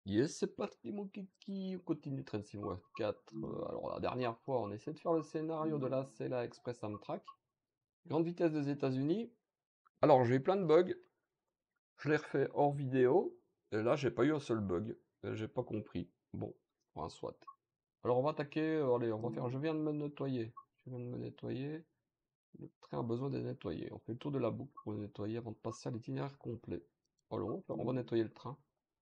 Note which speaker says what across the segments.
Speaker 1: Yes, c'est parti mon kiki, on continue Train Sim World 4. Alors la dernière fois, on essaie de faire le scénario de la Cela Express Amtrak. Grande vitesse des États-Unis. Alors j'ai eu plein de bugs. Je l'ai refait hors vidéo. Et là, j'ai pas eu un seul bug. J'ai pas compris. Bon, enfin, soit. Alors on va attaquer. Allez, on va faire. Je viens de me nettoyer. Je viens de me nettoyer. Le train a besoin d'être nettoyé. On fait le tour de la boucle pour le nettoyer avant de passer à l'itinéraire complet. Alors on va nettoyer le train.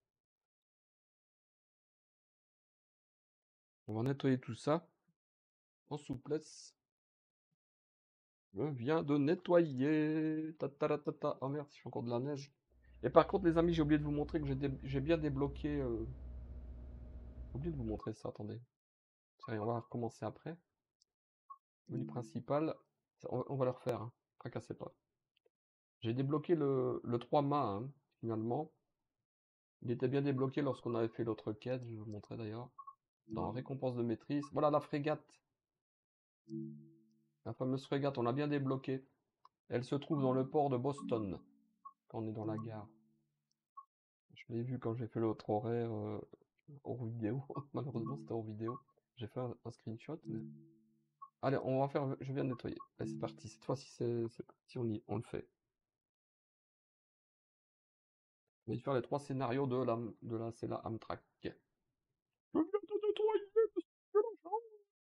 Speaker 1: On va nettoyer tout ça en souplesse. Je viens de nettoyer. Tataratata. Oh merde, il fait encore de la neige. Et par contre, les amis, j'ai oublié de vous montrer que j'ai bien débloqué. J'ai oublié de vous montrer ça, attendez. Sérieux, on va recommencer après. Menu principal. On va le refaire, hein. Tracassez pas. J'ai débloqué le 3 mâts, hein, finalement. Il était bien débloqué lorsqu'on avait fait l'autre quête, je vais vous montrer d'ailleurs. Dans récompense de maîtrise. Voilà la frégate. La fameuse frégate, on l'a bien débloquée. Elle se trouve dans le port de Boston, quand on est dans la gare. Je l'ai vu quand j'ai fait l'autre horaire hors vidéo. Malheureusement, c'était hors vidéo. J'ai fait un screenshot. Mais... Allez, on va faire. Je viens de nettoyer. Allez, c'est parti. Cette fois-ci, c'est parti. On le fait. On va faire les 3 scénarios de la Cela Amtrak. Je viens de nettoyer, monsieur l'agent.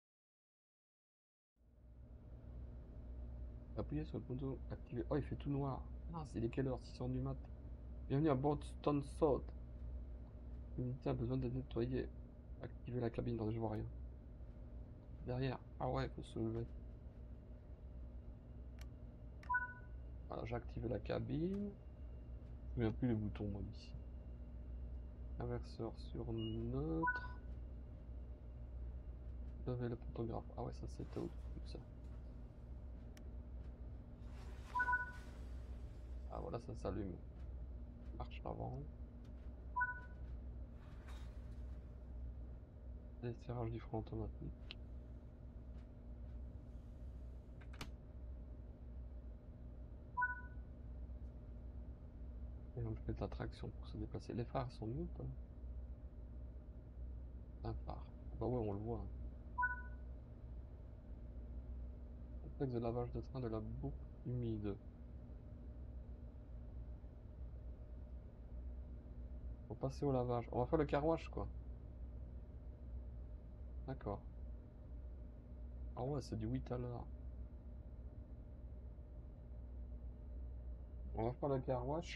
Speaker 1: Appuyez sur le bouton activer. Oh, il fait tout noir. Ah, il est quelle heure? 6 heures du mat. Bienvenue à Boston South. L'unité a besoin d'être nettoyée. Activez la cabine. Non, je vois rien. Derrière. Ah ouais, il faut se lever. Voilà, j'ai activé la cabine. Je ne me souviens plus les boutons, moi, ici. Inverseur sur neutre. Lever le photographe. Ah ouais, ça c'était au-dessus, ça. Ah voilà, ça s'allume. Marche avant. Desserrage du frein automatique. Et on fait de la traction pour se déplacer. Les phares sont mieux ou pas? Un phare. Ah bah ouais, on le voit, hein. Complexe de lavage de train de la boucle humide. Faut passer au lavage. On va faire le carouage, quoi. D'accord. Ah ouais, c'est du 8 à l'heure. On va faire le carouage.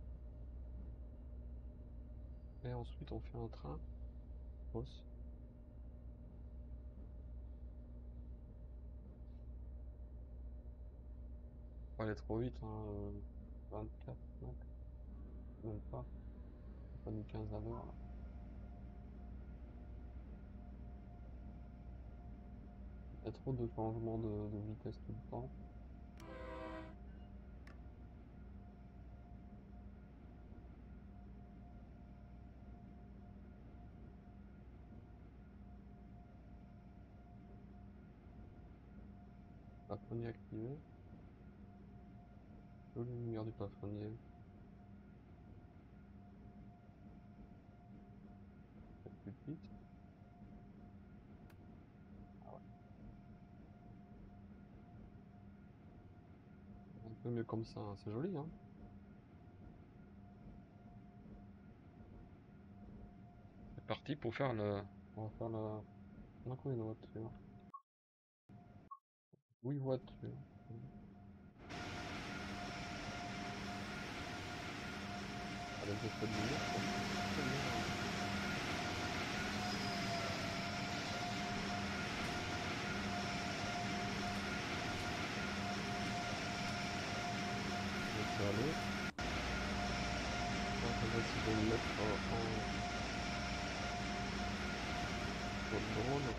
Speaker 1: Et ensuite, on fait un train. Boss. Faut aller trop vite, hein. 24, non, même pas. Pas du 15 à l'heure, là. Il y a trop de changements de vitesse tout le temps. Plafonnier activé. Le lumière du plafonnier. Plus vite. Ah ouais. Un peu mieux comme ça, hein. C'est joli, hein. C'est parti pour faire le... On va faire le... On a combien de voitures? 8 voitures. Avec des feux de lumière, ça fait très bien, hein. Laisser aller. On va essayer de le mettre en mode drone.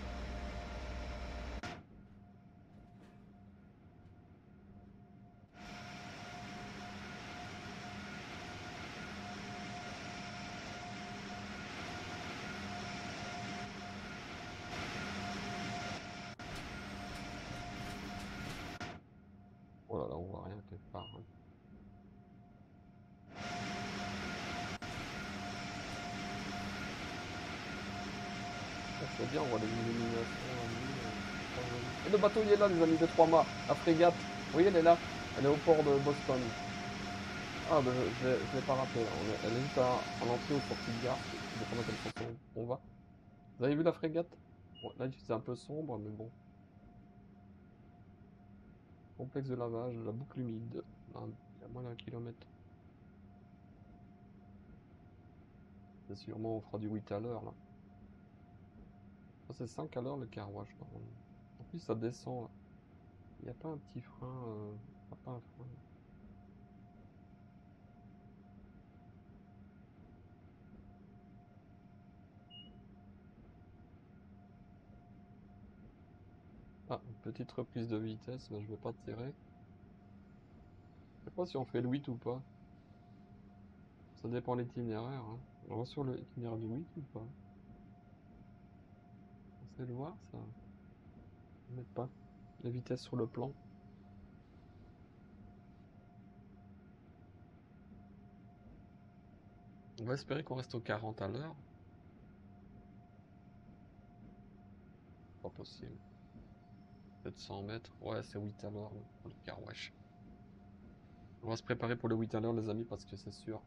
Speaker 1: Oh là là, on voit rien quelque part, hein. C'est bien, on voit les illuminations la nuit. Et le bateau il est là les amis de 3 mâts, la frégate. Vous voyez elle est là, elle est au port de Boston. Ah bah je l'ai pas raté là, elle est juste à l'entrée ou sortie de gare, ça dépend dans quel sens on va. Vous avez vu la frégate? Bon, là c'est un peu sombre mais bon. Complexe de lavage, la boucle humide. Il y a moins d'1 kilomètre. C'est sûrement on fera du 8 à l'heure là. Ça c'est 5 à l'heure le car wash normalement. En plus ça descend là. Il n'y a pas un petit frein, pas un frein. Ah, une petite reprise de vitesse, mais je vais pas tirer. Je sais pas si on fait le 8 ou pas. Ça dépend de l'itinéraire. Hein. On va sur l'itinéraire du 8 ou pas? On sait le voir ça? On met pas. La vitesse sur le plan. On va espérer qu'on reste au 40 à l'heure. Pas possible. Peut-être 100 mètres. Ouais, c'est 8 à l'heure le car wash. On va se préparer pour le 8 à l'heure les amis parce que c'est sûr.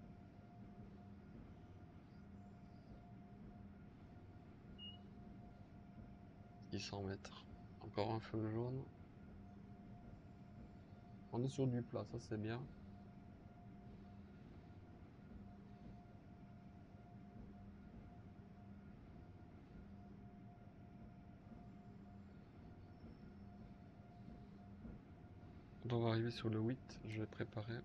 Speaker 1: 600 mètres. Encore un feu jaune. On est sur du plat, ça c'est bien. Quand on va arriver sur le 8, je vais préparer.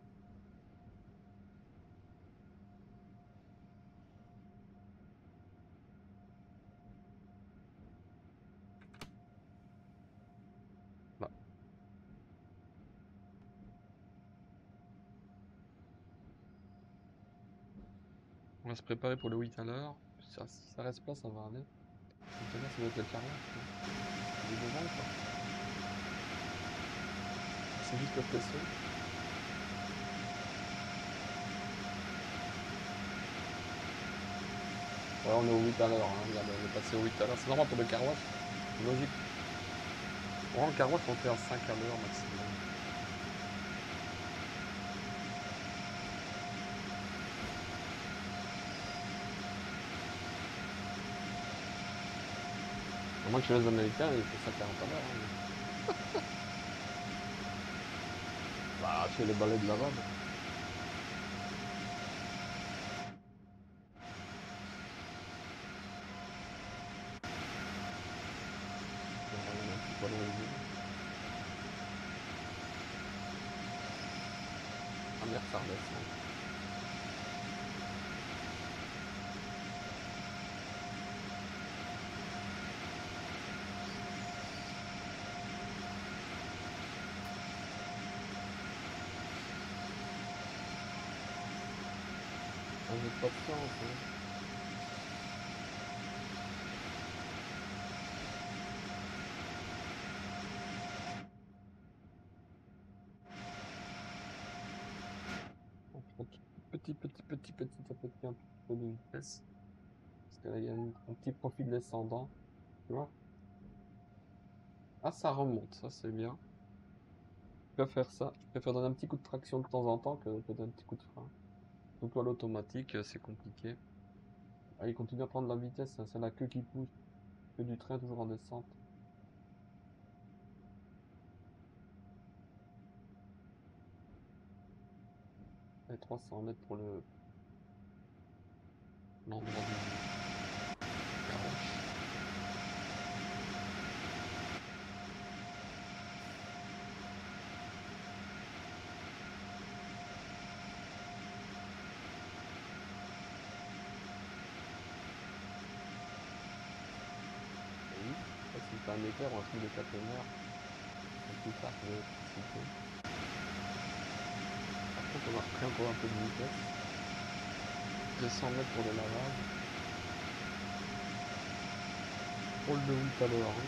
Speaker 1: Là. On va se préparer pour le 8 à l'heure. Si ça reste pas, ça va aller. Donc là, ça doit être le carrelage, je pense. Il est devant ou pas? C'est juste le faisceau. Ouais, on est au 8 à l'heure. Hein. Regarde, on est passé au 8 à l'heure. C'est normal pour le carwash. C'est logique. Bon, le carwash, on fait à 5 à l'heure maximum. À moins que chez les Américains, ils font ça 40 à l'heure. Hein. Bah, chez les balais de lavage. On va regarder un petit peu à l'horizon. Ah merde, ça redescend. Ah, j'ai pas de chance. Hein. On prend petit à petit un petit peu de vitesse. Parce que là, il y a un petit profil descendant. Tu vois? Ah, ça remonte, ça c'est bien. Je préfère ça. Je préfère donner un petit coup de traction de temps en temps que donner un petit coup de frein. Surtout à l'automatique, c'est compliqué. Ah, il continue à prendre la vitesse, hein, c'est la queue qui pousse. Queue du train toujours en descente. Et 300 mètres pour l'endroit du garage. Oui, ça c'est un éclair ou un truc de caténaire. Et plus tard, pour l'électricité. Par contre, on a repris encore un peu de vitesse. 200 mètres pour le lavage. Rôle de 8 à l'heure. Hein.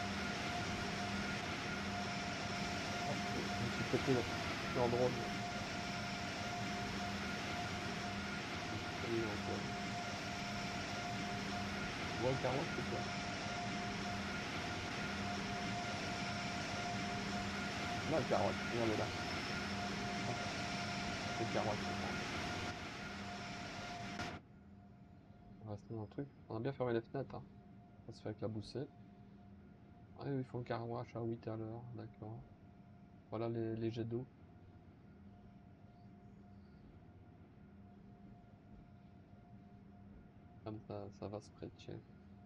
Speaker 1: Oh, je me suis pété là. Je suis en drone. Encore. vois le carrosse, c'est quoi? Là, le carrosse, regardez là. Hop, c'est le carrosse, je pense. On va rester dans le truc. On a bien fermé les fenêtres, hein. Ça se fait avec la boussette. Ah, ils font le carwash à 8 à l'heure, d'accord. Voilà les jets d'eau. Comme ça va se prêcher.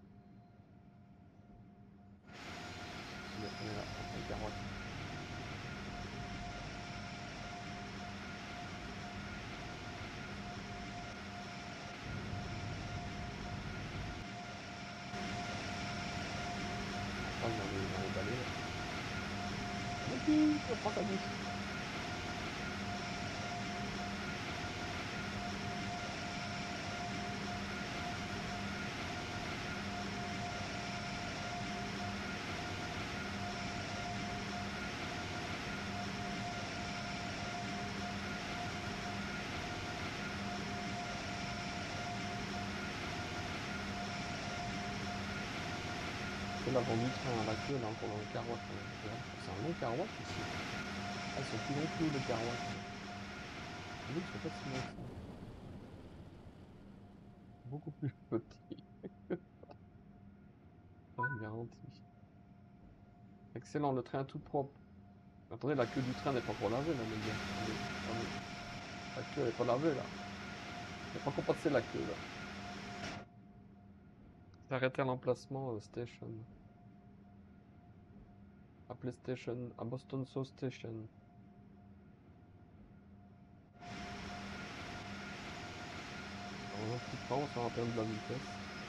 Speaker 1: Allez, on est là, on fait le carwash. On passe dans les balais là. Youpi, on prend sa douche. C'est l'avant du train à la queue là, encore dans le carwash à l'intérieur. C'est un long carwash ici. Ah, ils sont plus longs que nous, les carwash. Nous, ils sont pas si longs que ça. Beaucoup plus petits. Ouais, garanti. Excellent, le train est tout propre. Attendez, la queue du train n'est pas encore lavée là, les gars. Attendez, attendez. La queue elle est pas lavée là. Il n'est pas encore passé la queue là. C'est arrêté à l'emplacement station. À PlayStation, à Boston South Station. Alors, on a un petit train, on se rappelle de la vitesse.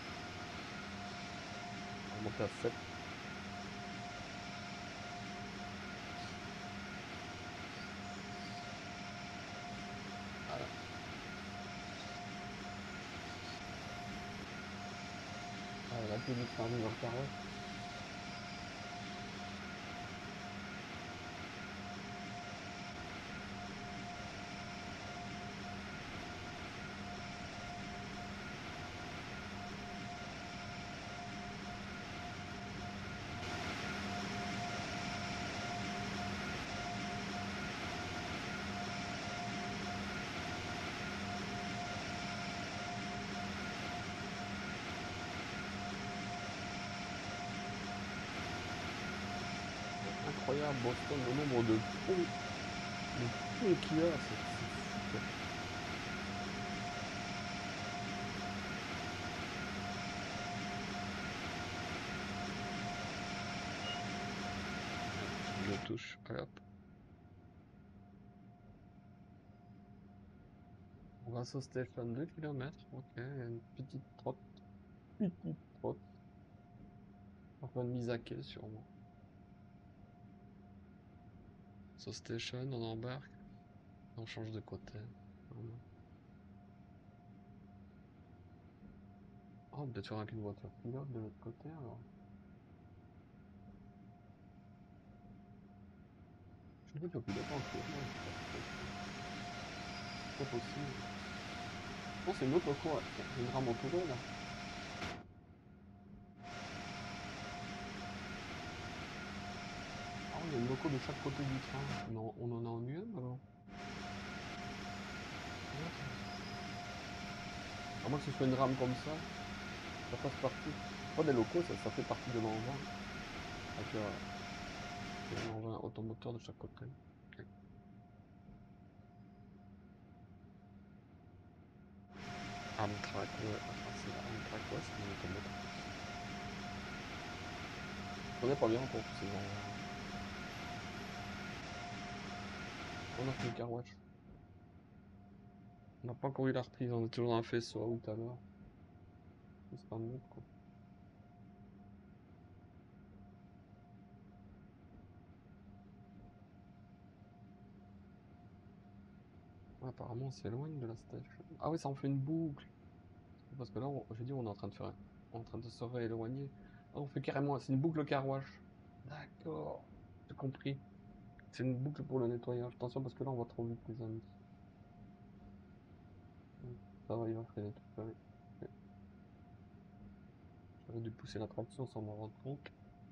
Speaker 1: On va monter à 7. Voilà. Ouais, la queue du train arrive dans le carrosse. Incroyable, Boston, le nombre de ponts qu'il y a, c'est fou quoi. Je le touche, hop. On va sur Station 2 km, ok, une petite trotte, petite trotte. Enfin une mise à quai sûrement. Sur Station, on embarque, on change de côté. Vraiment. Oh, peut-être faire avec une voiture pilote de l'autre côté alors. Je suis une voiture pilote en cours, ouais, c'est possible. Non, c'est une autre loco, ouais. C'est une rame entourée là. Ah oui, il y a une loco de chaque côté du train. Mais on en a en UM alors? À moins que ce soit une rame comme ça fasse partie. Pas des locaux, ça fait partie de l'engin. Avec un engin automoteur de chaque côté. Ok. Amtrak, ouais. Attends, c'est la Amtrak, ouais, c'est des automoteurs. Je connais pas bien encore tous ces engins. On a fait le carwash. On n'a pas encore eu la reprise, on est toujours dans un faisceau à 8 à l'heure. C'est pas mieux, quoi. Ouais, apparemment, on s'éloigne de la station. Ah oui, ça en fait une boucle. Parce que là, j'ai dit, on est en train de faire, on est en train de se rééloigner. Ah, on fait carrément, c'est une boucle carwash. D'accord, j'ai compris. C'est une boucle pour le nettoyage. Attention parce que là, on va trop vite, les amis. Ça va, il va freiner tout seul. Ok. J'aurais dû pousser la traction sans m'en rendre compte.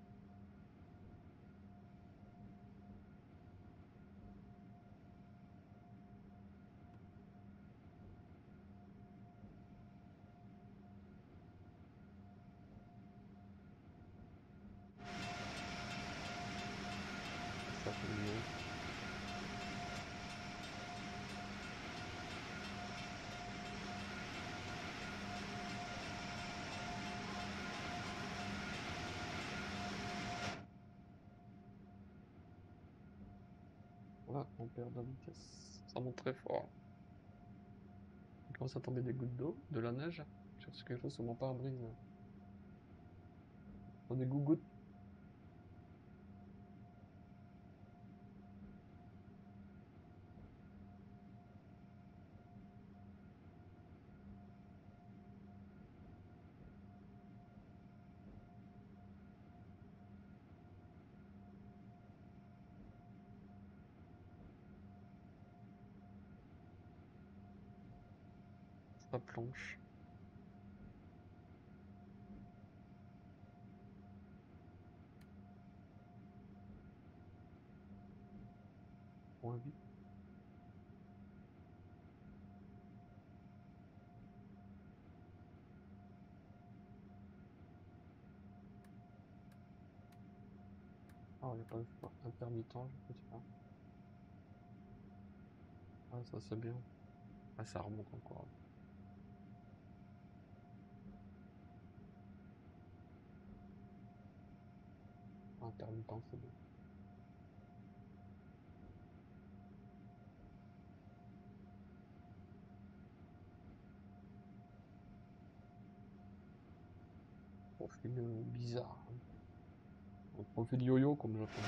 Speaker 1: Ça fait mieux. Voilà, on perd de la vitesse. Ça monte très fort. Il commence à tomber des gouttes d'eau, de la neige. Je cherche quelque chose sur mon pare-brise. Oh, des gougouttes. Ça planche. Moins vite. Ah, il n'y a pas de choix. Intermittent, je peux faire. Ah, ça c'est bien. Ah, ça remonte encore. Intermittent, c'est bien. Profil bizarre, hein. Un profil yo-yo, comme j'appelle.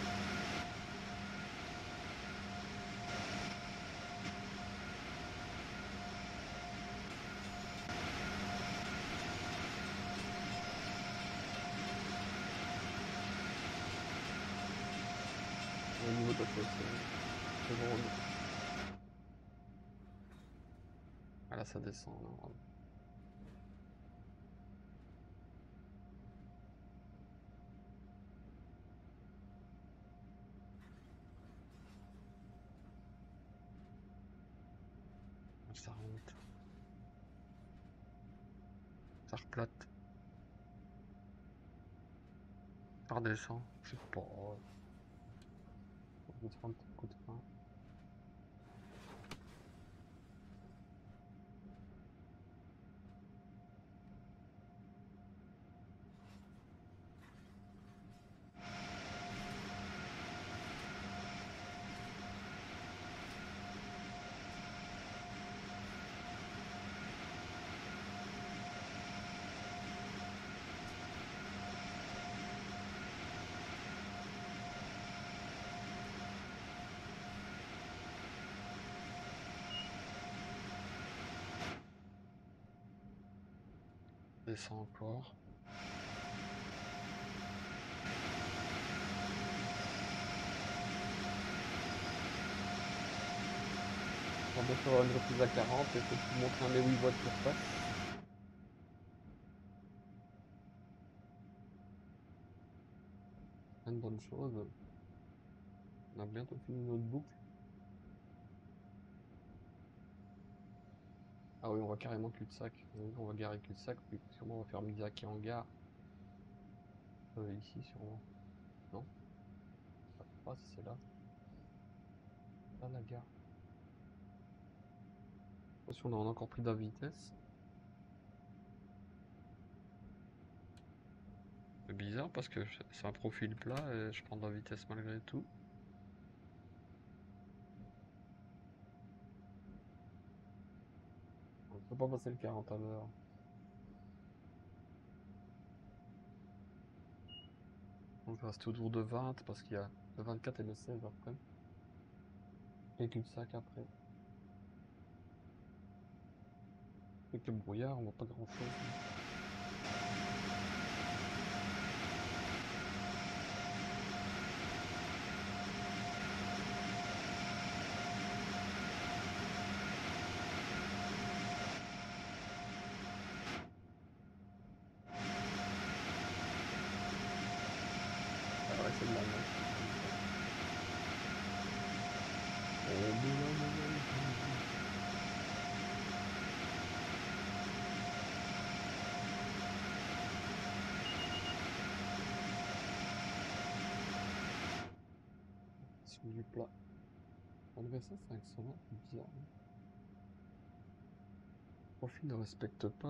Speaker 1: Au niveau de la chose, c'est drôle. Ah là, ça descend, là, vraiment. Ça remonte. Ça replate. Ça redescend. Je sais pas. Je vais te faire un petit coup de frein. Descend encore. On va faire une reprise à 40 et faut vous montrer un mes 8 voies de surface. Une bonne chose. On a bientôt fini notre boucle. Ah oui, on va carrément cul-de-sac. On va garer cul-de-sac, puis sûrement on va faire Miyazaki en gare. Ici, sûrement. Non? Je sais pas si c'est là. Là, la gare. Attention, on a encore pris de la vitesse. C'est bizarre parce que c'est un profil plat et je prends de la vitesse malgré tout. On ne peut pas passer le 40 à l'heure. On reste autour de 20 parce qu'il y a le 24 et le 16 après. Et cul-de-sac après. Avec le brouillard, on voit pas grand chose. sur du plat. Enlever ça, c'est excellent, c'est bizarre. Le profil ne respecte pas.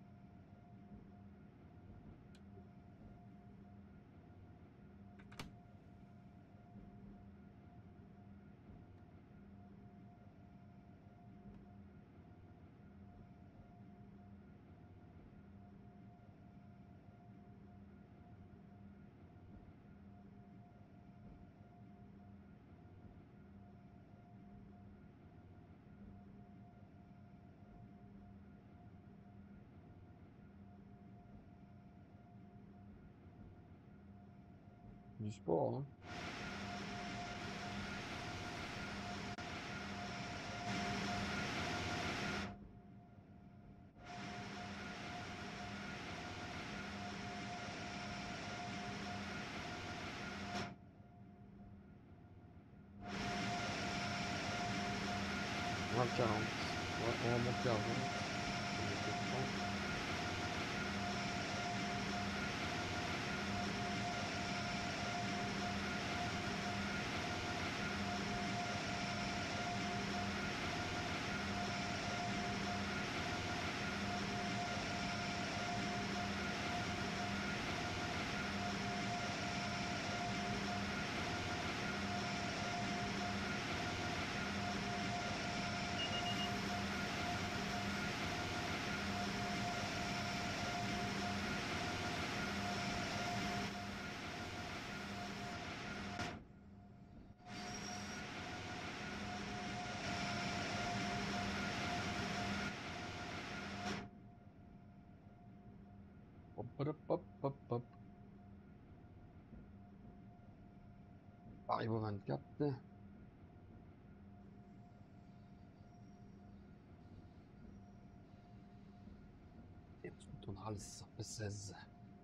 Speaker 1: Du sport, hein. On va à 40. On va monter à 20. On va monter à 30. Hop, hop, hop, hop, hop. Arrive au 24. Et ensuite on aura le 16.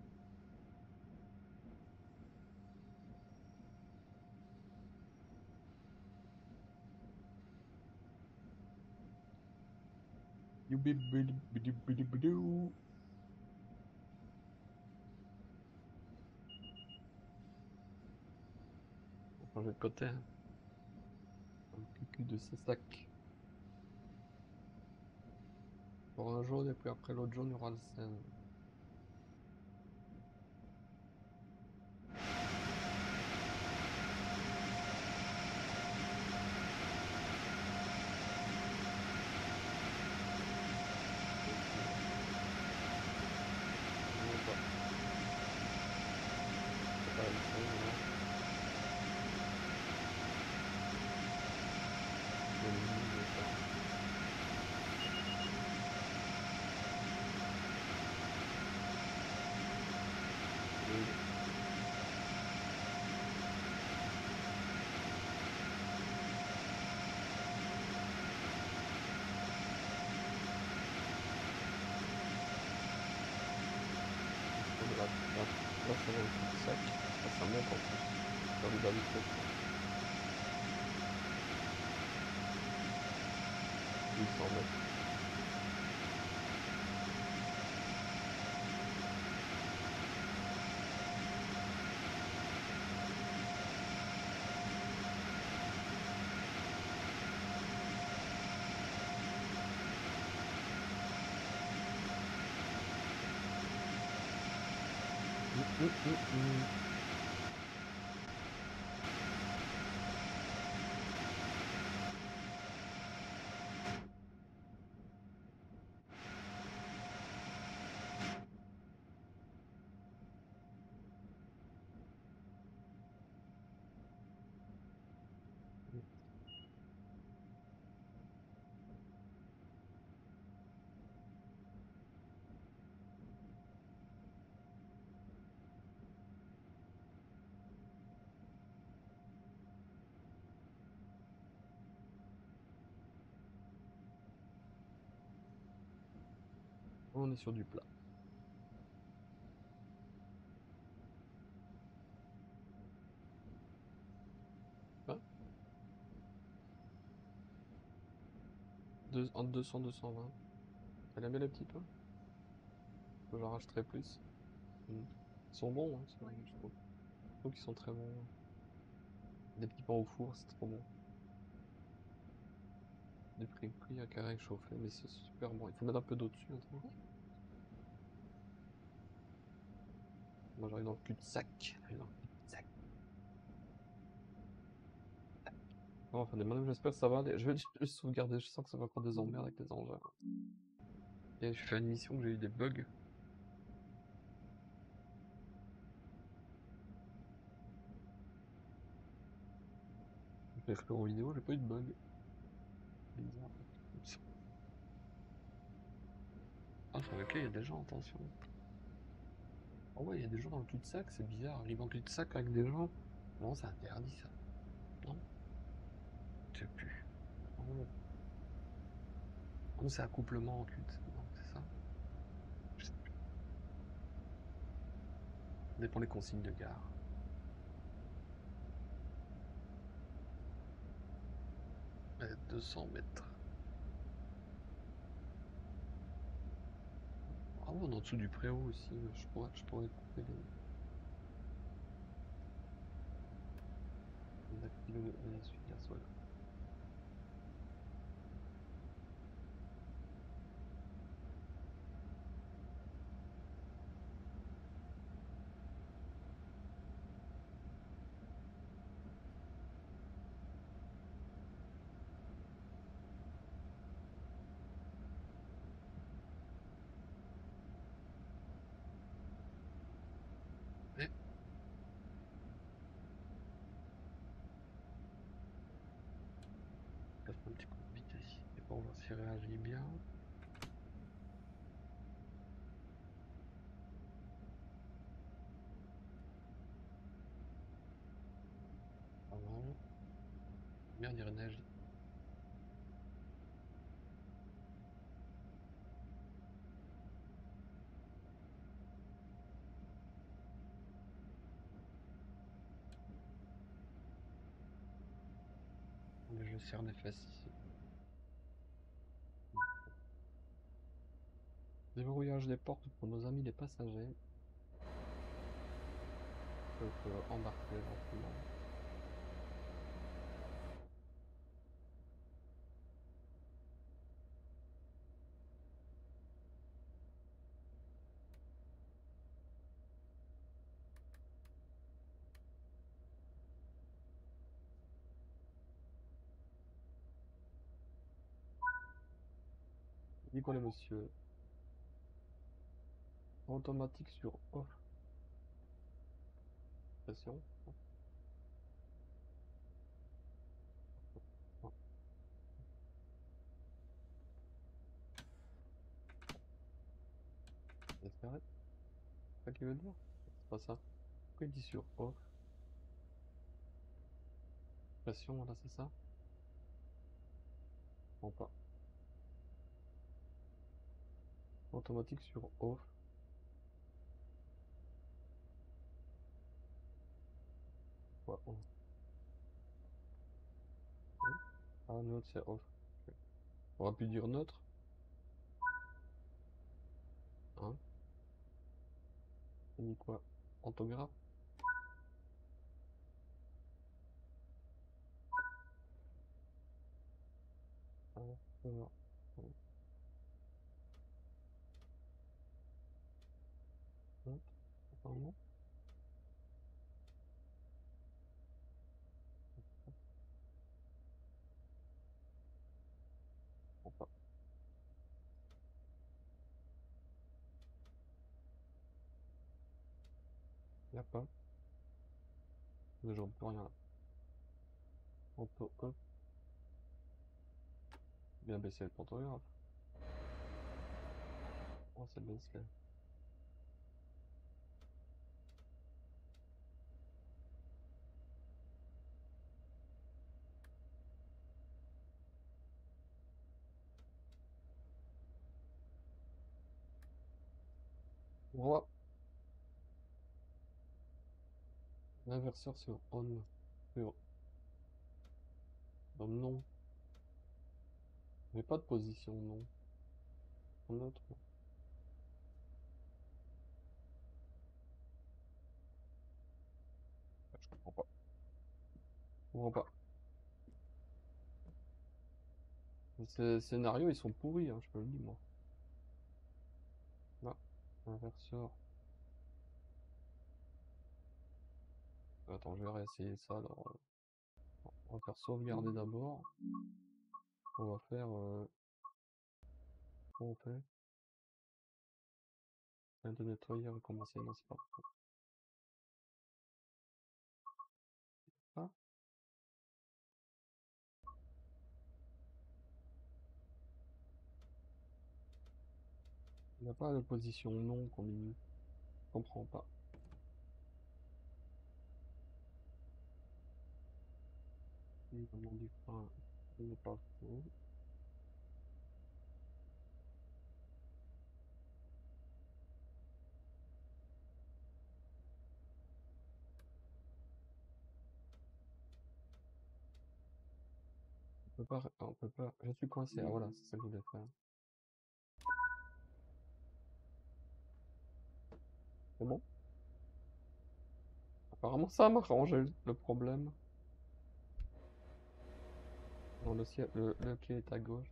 Speaker 1: Youbibidibidibidou. On va changer de côté, hein. Un cucu de ces sacs. Pour un jaune et puis après l'autre jaune, il y aura le 16. Là, ça va au cul-de-sac. Là, ça monte en plus. Dans les derniers trucs. 800 mètres. On est sur du plat. Hein, entre 200 et 220. Elle aime bien les petits pains. J'en rachèterai plus. Ils sont bons, hein, je trouve. Je trouve qu'ils sont très bons. Des petits pains au four, c'est trop bon. Des prix à carré chauffé, mais c'est super bon. Il faut mettre un peu d'eau dessus maintenant. Moi j'arrive dans le cul-de-sac. J'arrive dans le cul-de-sac. Bon, enfin, des manœuvres, j'espère que ça va aller. Je vais juste sauvegarder, je sens que ça va encore des emmerdes avec les engins. Et je fais une mission que j'ai eu des bugs. Je vais faire en vidéo, j'ai pas eu de bug. Bizarre. Ah, enfin, ok, il y a des gens, attention. Oh ouais, il y a des gens dans le cul-de-sac, c'est bizarre. Arriver en cul-de-sac avec des gens. Non, c'est interdit ça. Non? Je sais plus. Non, non c'est accouplement en cul-de-sac. Non, c'est ça? Je sais plus. Ça dépend des consignes de gare. À 200 mètres. Ah ouais, on est en dessous du préau aussi. Je pourrais couper les. D'activer les essuie-glaces, voilà. Ouais, je passe un petit coup de vitesse et pour voir s'il réagit bien. Pas mal. Merde, il réagit. Je serre les fesses ici. Déverrouillage des portes pour nos amis les passagers. Peuvent embarquer gentiment. Dis quoi les monsieur? Automatique sur off. Pression. Oh, espérez. C'est ça qu'il veut dire? C'est pas ça. Pourquoi il dit sur off? Pression, voilà, c'est ça? Non pas. Automatique sur off. Ouais, on. Oui. Ah, neutre, c'est off. Ok. On aurait pu dire neutre. Hein? On dit quoi? Orthographe? Ah, non. Non. Neutre. Apparemment. Non pas. Y a pas. Mais j'en peux rien. Auto off. Bien baisser le pantographe. Oh, c'est bien fait. Roi. L'inverseur sur on. Sur non. Mais pas de position, non. Neutre. Je comprends pas. comprends pas. Ces scénarios, ils sont pourris, hein, je te le dis, moi. Là, inverseur. Attends, je vais réessayer ça. Alors, on va faire sauvegarder d'abord. On va faire... comment on fait? Rien de nettoyer, recommencer. Non, c'est pas... Ah, il n'y a pas de position non combinée. Je comprends pas. Comment du frein, il n'est pas faux. On peut pas, je suis coincé. Ah voilà, c'est ça que je voulais faire. C'est bon? Apparemment, ça m'a arrangé le problème. Non, le quai est à gauche.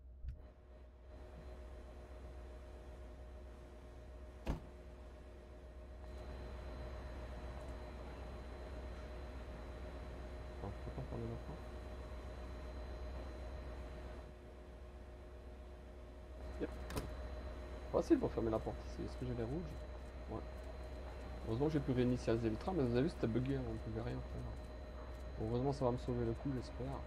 Speaker 1: Attends, je peux pas fermer la porte. Yep. Facile pour fermer la porte ici. Est-ce que j'ai les rouges? Ouais. Heureusement que j'ai pu réinitialiser le train, mais vous avez vu, c'était bugué, hein, on ne pouvait rien faire. Bon, heureusement, ça va me sauver le coup, j'espère.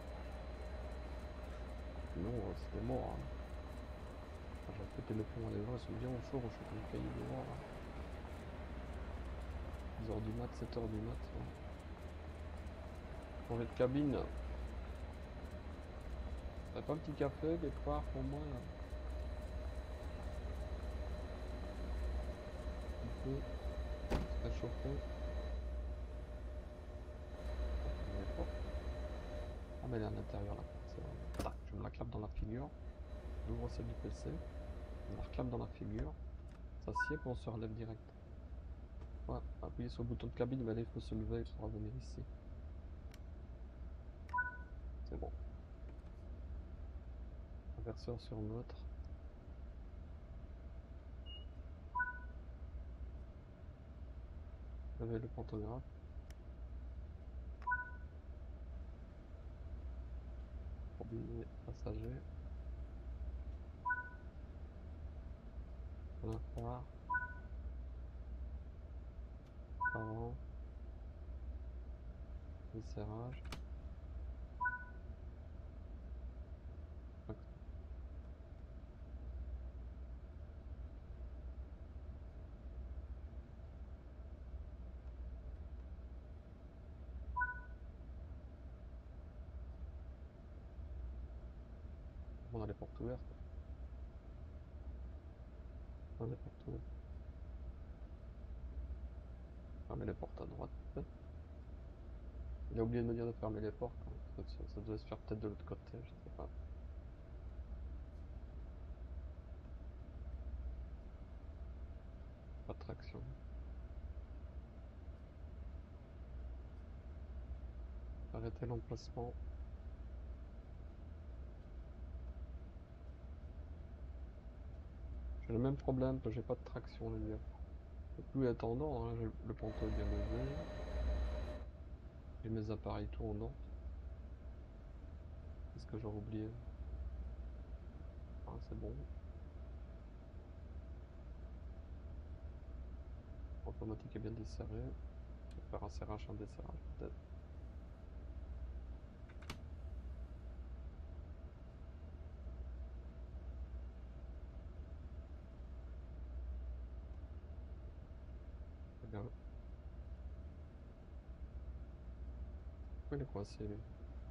Speaker 1: Sinon, c'était mort. Hein. J'ai pété le plomb, les gens, ils sont bien au chaud, je suis comme caillou dehors. 10h du mat, 7h du mat. Ouais. Changer de cabine. T'as pas un petit café quelque part pour moi là? Un peu. Se réchauffer. Ah mais elle est à l'intérieur là. Tac, je me la clappe dans la figure. J'ouvre celle du PC. Je me la reclape dans la figure. Ça s'y est pour on se relève direct. Ouais, appuyez sur le bouton de cabine, mais là il faut se lever pour revenir ici. C'est bon. Inverseur sur neutre. Levez le pantographe. Combiner passager. Plein phare. Avant. Desserrage. On a les portes ouvertes. On a les portes ouvertes. Fermer les portes à droite. Il a oublié de me dire de fermer les portes. Hein. Ça devait se faire peut-être de l'autre côté, je sais pas. Pas de traction. Arrêter l'emplacement. J'ai le même problème que j'ai pas de traction, les gars. Le tout est en ordre, hein. Le ponton est bien levé. J'ai mes appareils tout en ordre. Qu'est-ce que j'aurais oublié? Ah, c'est bon. Automatique est bien desserré. Je vais faire un serrage, un desserrage peut-être. Très bien. Pourquoi il est coincé lui?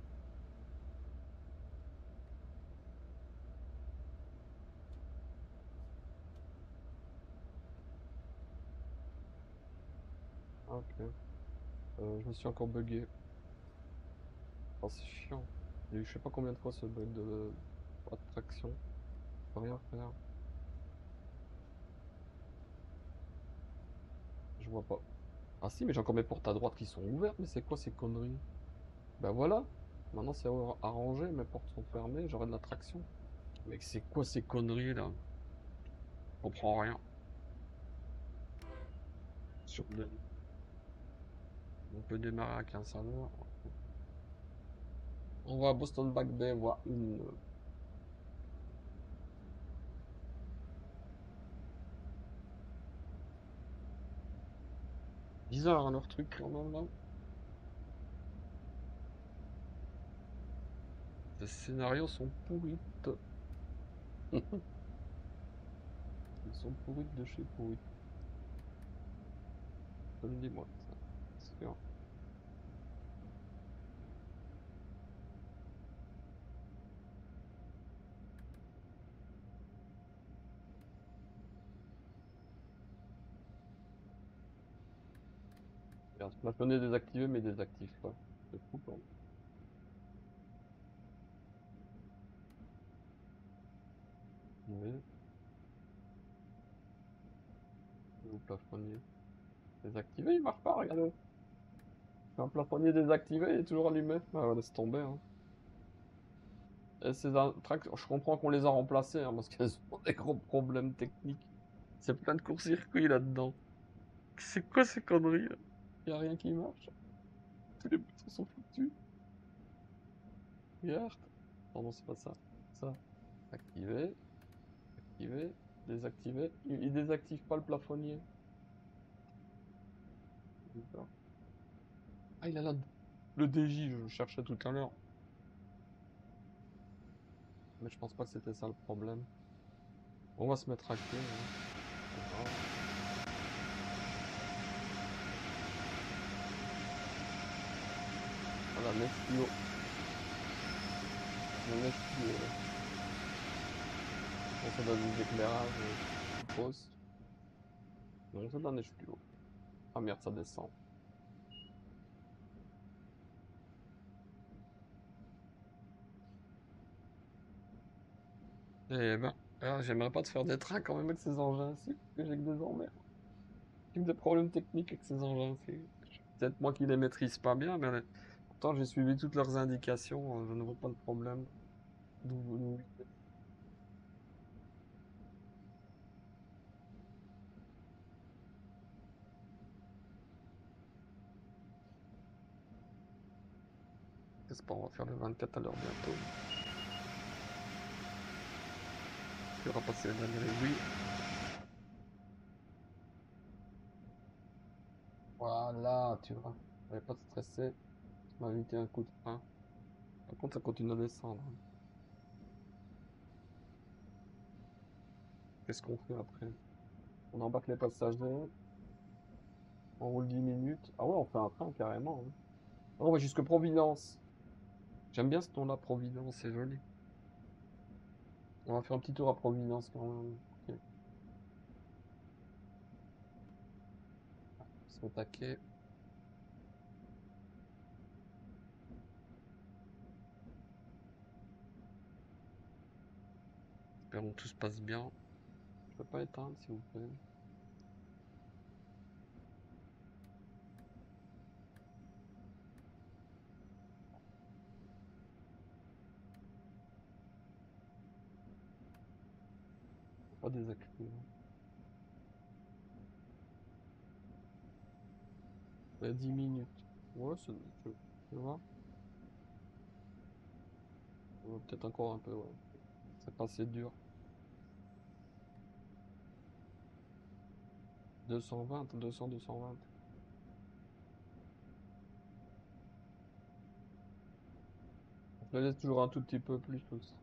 Speaker 1: Ah, ok. Je me suis encore bugué. Oh, c'est chiant. Il y a eu je sais pas combien de fois ce bug de pas de traction. Je peux rien faire. Je vois pas. Ah si, mais j'ai encore mes portes à droite qui sont ouvertes, mais c'est quoi ces conneries? Ben voilà. Maintenant c'est arrangé, mes portes sont fermées, j'aurai de la traction. Mec, c'est quoi ces conneries là? Je comprends rien. Sur deux. On peut démarrer à 15 à l'heure. On va à Boston Back Bay voir une. Bizarre hein, leur truc quand même là. Les scénarios sont pourris. Ils sont pourris de chez pourris. Comme dis-moi, ça. C'est sûr. Regarde, plafonner désactivé mais désactive pas. C'est fou quand même. Oui, le plafonnier. Désactivé, il marche pas, regarde. C'est un plafonnier désactivé, il est toujours allumé. Ah ouais, laisse tomber. Hein. Et ces tracks, je comprends qu'on les a remplacés, hein, parce qu'elles ont des gros problèmes techniques. C'est plein de court-circuits là-dedans. C'est quoi ces conneries là? Y a rien qui marche. Tous les boutons sont foutus. Regarde. Oh non, c'est pas ça. Ça. Activer. Activer. Désactiver. Il désactive pas le plafonnier. D'accord. Ah, il a là le DJ, je le cherchais tout à l'heure. Mais je pense pas que c'était ça le problème. On va se mettre à quai. Hein. Voilà, next tuyau. Le next tuyau. Bon, ça donne des éclairages, je suppose. Non, c'est un next tuyau. Ah merde, ça descend. Eh ben, j'aimerais pas te faire des trains quand même avec ces engins-ci, parce que j'ai que des emmerdes. J'ai que des problèmes techniques avec ces engins-ci. Peut-être moi qui les maîtrise pas bien, mais pourtant j'ai suivi toutes leurs indications, je ne vois pas le problème. D'où qu'est-ce qu'on va faire le 24 à l'heure bientôt. Il y aura passé la dernière aiguille. Voilà, tu vois. Fallait pas te stresser. Tu m'as évité un coup de frein. Par contre, ça continue à descendre. Qu'est-ce qu'on fait après? On embarque les passagers. On roule 10 minutes. Ah ouais, on fait un train carrément. Hein. Oh, on va jusque Providence. J'aime bien ce ton-là, Providence, c'est joli. On va faire un petit tour à Providence quand même. Ok. On se met à quai. Espérons que tout se passe bien. Je peux pas éteindre, s'il vous plaît. Faut pas désactiver. Il y a 10 minutes. Ouais, tu vois. Peut-être encore un peu, ouais. C'est pas assez dur. 220, 200, 220. Je le laisse toujours un tout petit peu plus tous.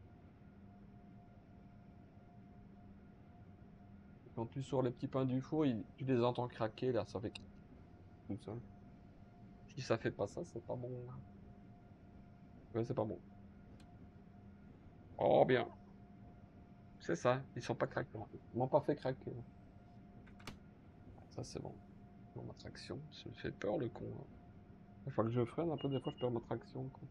Speaker 1: Quand tu sors les petits pains du four, tu les entends craquer là, ça fait tout seul. Si ça fait pas ça, c'est pas bon. Ouais, c'est pas bon. Oh bien. C'est ça, ils sont pas craqués. Ils m'ont pas fait craquer. Ça c'est bon. Dans ma traction, ça me fait peur le con. Hein. Une fois que je freine un peu, des fois je perds ma traction. Quoi.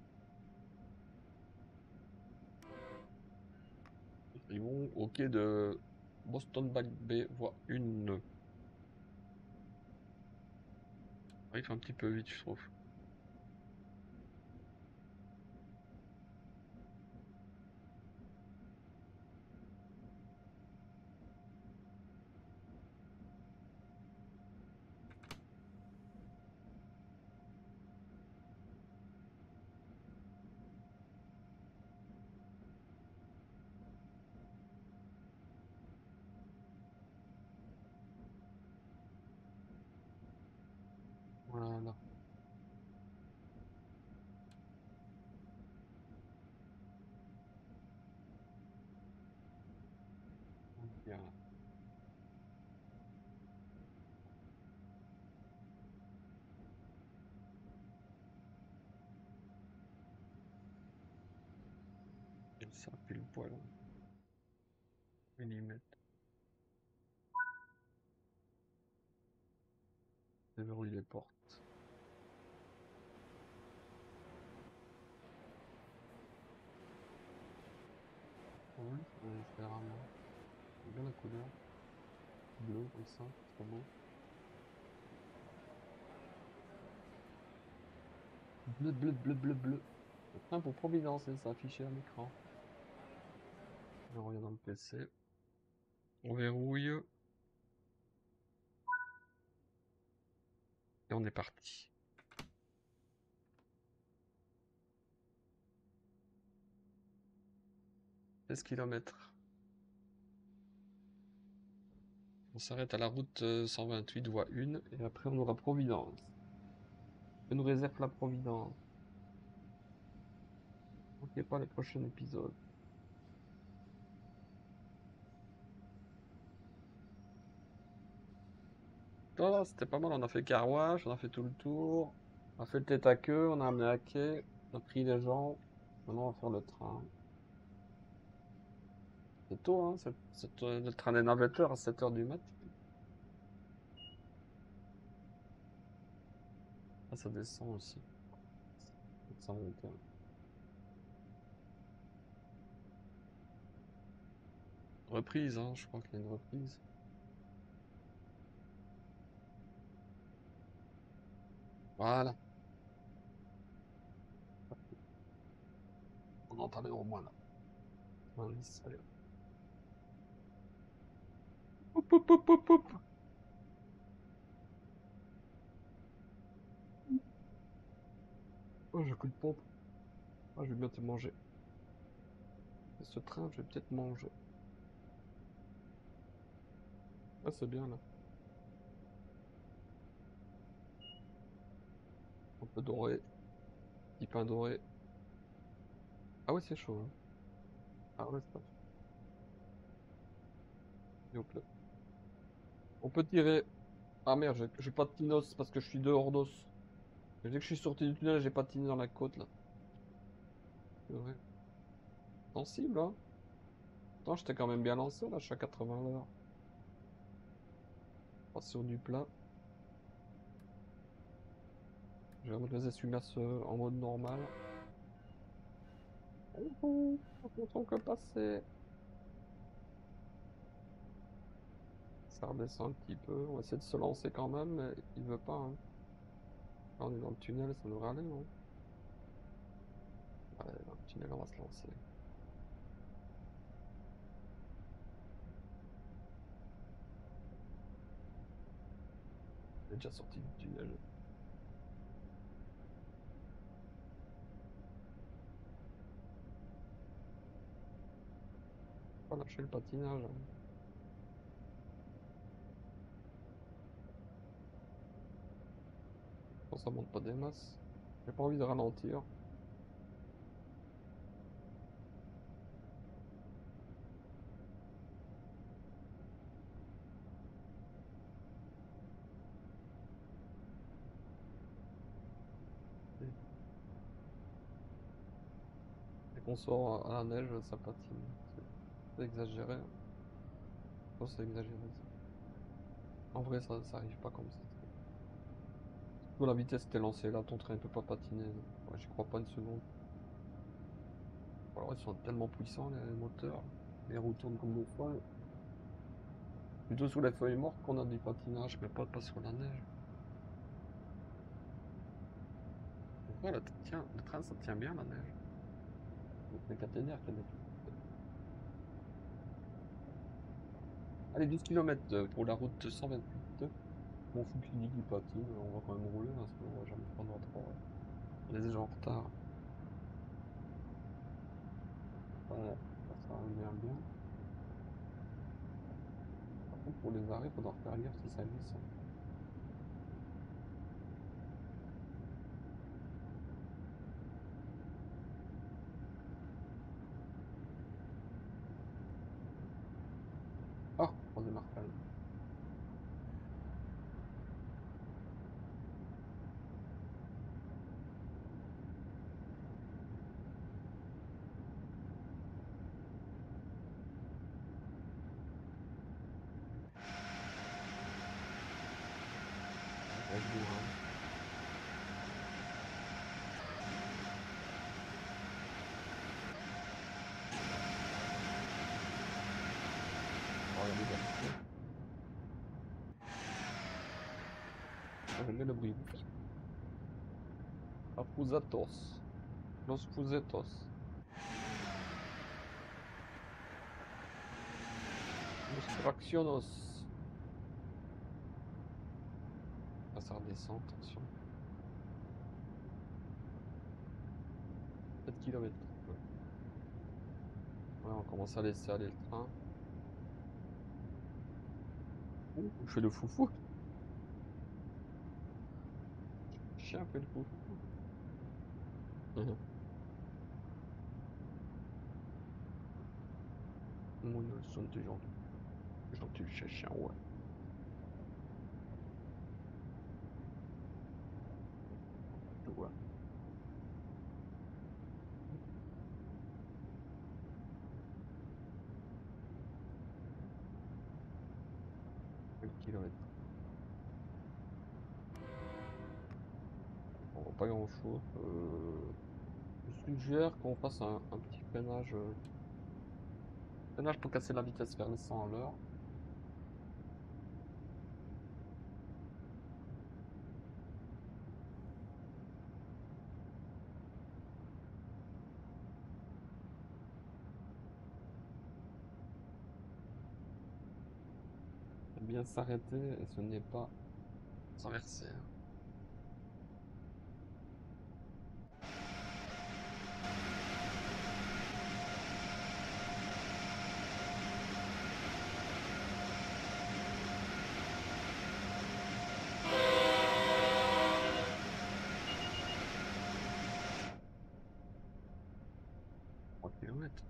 Speaker 1: Ils vont au quai de Boston Back Bay, voie 1. Ah, il fait un petit peu vite, je trouve. ça pile poil. Millimètre. Déverrouiller les portes. Oui, c'est rarement. J'aime bien la couleur. Bleu comme ça, c'est trop beau. Bleu, bleu, bleu, bleu, bleu. Le train pour Providence, et ça affiché à l'écran. On revient dans le PC. On verrouille. Et on est parti. Kilomètres. On s'arrête à la route 128, voie 1, et après on aura Providence. Que nous réserve la Providence. Ok, pas les prochains épisodes. Oh, c'était pas mal, on a fait Carwash, on a fait tout le tour. On a fait le tête à queue, on a amené à quai, on a pris les gens. Maintenant on va faire le train. C'est tôt, hein, le train des navetteurs à 7h du mat. Ah, ça descend aussi. Ça monte. Reprise, hein, je crois qu'il y a une reprise. Voilà. On entend les au moins là. 90, allez. Hop, hop, hop, hop, hop. Oh, j'ai coup de pompe. Ah, je vais bientôt manger. Et ce train, je vais peut-être manger. Ah, c'est bien là. Un peu doré. Petit pain doré. Ah ouais, c'est chaud. Hein. Ah ouais, c'est pas. Et hop là. On peut tirer. Ah merde, j'ai pas de tinos parce que je suis dehors d'os. Dès que je suis sorti du tunnel, j'ai patiné dans la côte là. C'est vrai. Sensible, hein. Attends, j'étais quand même bien lancé là, je suis à 80 l'heure. Pas sur du plat. Je vais remettre les essuie-glaces en mode normal. Oh, attention que passer. Ça redescend un petit peu. On va essayer de se lancer quand même, mais il veut pas. Hein. Là, on est dans le tunnel, ça devrait aller, non? Ouais, dans le tunnel, on va se lancer. On est déjà sorti du tunnel. Pas lâcher le patinage. Hein. Bon, ça monte pas des masses. J'ai pas envie de ralentir. Dès qu'on sort à la neige, ça patine. C'est exagéré. Hein. Oh, c'est exagéré ça. En vrai, ça arrive pas comme ça. Surtout la vitesse t'es lancée là, ton train peut pas patiner. Ouais, j'y crois pas une seconde. Alors, ils sont tellement puissants les moteurs. Les roues tournent comme des folles. Plutôt sous les feuilles mortes qu'on a du patinage, mais pas sur la neige. Pourquoi le train ça tient bien la neige? Les caténaires qu'il y a des- Allez, 12 km pour la route 128. Mon fou qui dit qu'il patine, on va quand même rouler, hein, sinon on va jamais prendre notre heure. On est déjà en retard. Ouais, ça revient bien. Par contre, pour les arrêts, il faudra faire gaffe si ça glisse. Hein. Ah, on démarre calme. Reste bien. Oh, regardez bien. J'aime bien le bruit. Acusatos. Los Fusetos. Los Fraccionos. Ah, ça redescend, attention. 7 km. Ouais. Ouais, on commence à laisser aller le train. Ouh, je fais le foufou. Chien fait le foufou. Mon son de gentil. Gentil chien, ouais. Ouais. Quel kilomètre. On voit pas grand chose. Je suggère qu'on fasse un petit freinage. Freinage pour casser la vitesse vers les 100 à l'heure. Bien s'arrêter et ce n'est pas s'inverser. Trois kilomètres.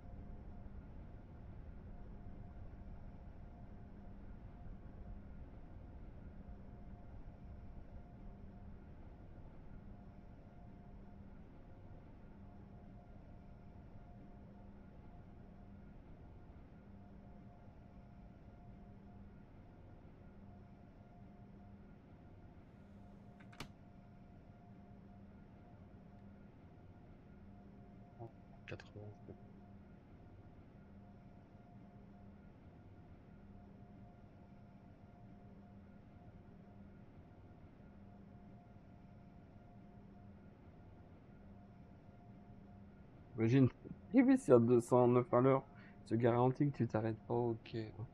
Speaker 1: Oh, 80. Imagine, arriver si à 209 à l'heure, je te garantis que tu t'arrêtes pas, ok.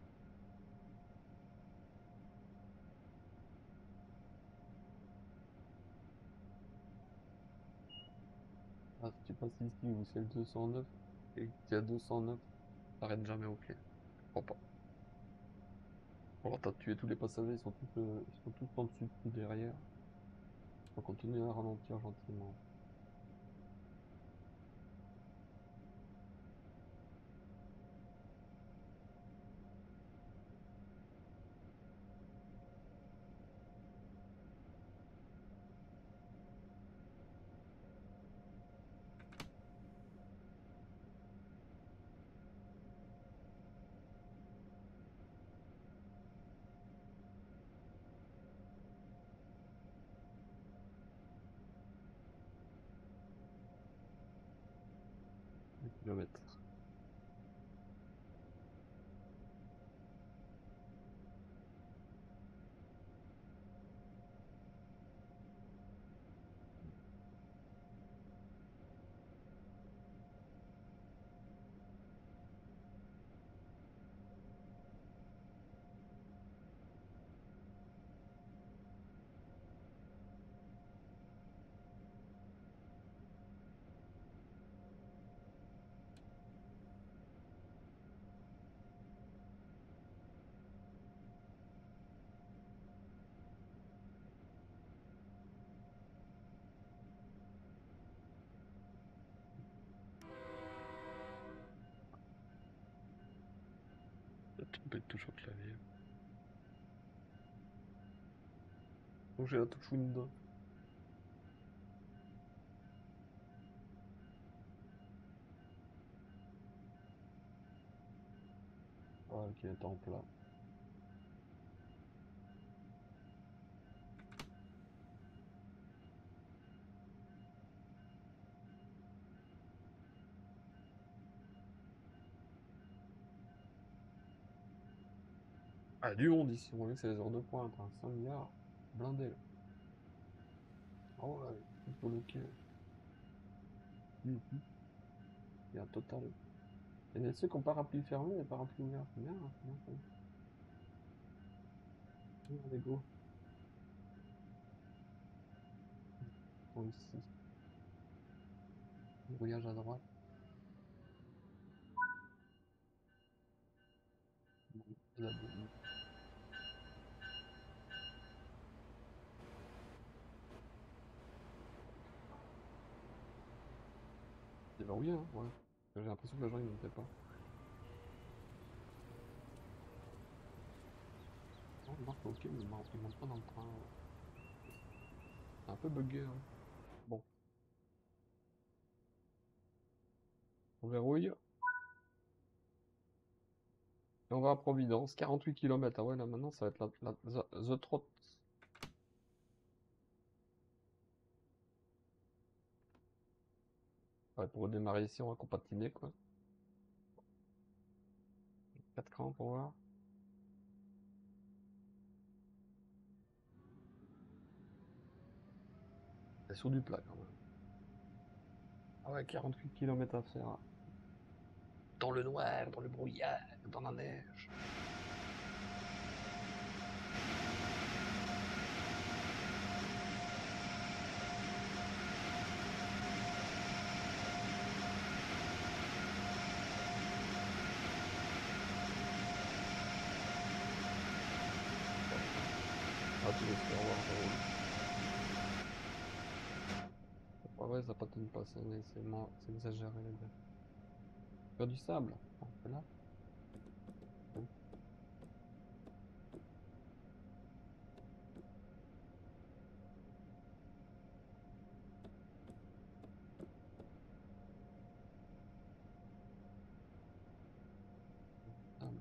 Speaker 1: Ah, si tu passes ici où c'est le 209 et que tu as 209, t'arrêtes jamais, ok. Je crois pas. Alors t'as tué tous les passagers, ils sont tous en dessus ou derrière. On va continuer à ralentir gentiment. Un kilomètre. J'ai trompé de touche au clavier. Donc j'ai la touche Windows. Ah, ok, temps plat. Ah, du monde ici, on voit que c'est les heures de pointe, hein. 5 milliards. Blindé là. Ah ouais, il faut looker. Mhm. Il y a un total. Il y a ceux qui ont parapluie fermé et parapluie ouvert. C'est bien, hein, c'est bien fait. Allez, go. Bon, ici. Brouillage à droite. Bon, la bonne. C'est verrouillé, hein, ouais. J'ai l'impression que les gens ils montaient pas. Non, il marque ok, mais il monte pas dans le train. C'est un peu bugué, hein. Bon, on verrouille. Et on va à Providence, 48 km. Ah ouais, là maintenant ça va être the trot. Ouais, pour redémarrer ici, on va compatiner quoi. 4 crans pour voir. C'est sur du plat quand même. Ah ouais, 48 km à faire. Dans le noir, dans le brouillard, dans la neige. Ah, tu laisses faire voir, ça roule. Ah ouais, ça patine pas, c'est exagéré les gars. Faire du sable. On fait là. Hein. Sable.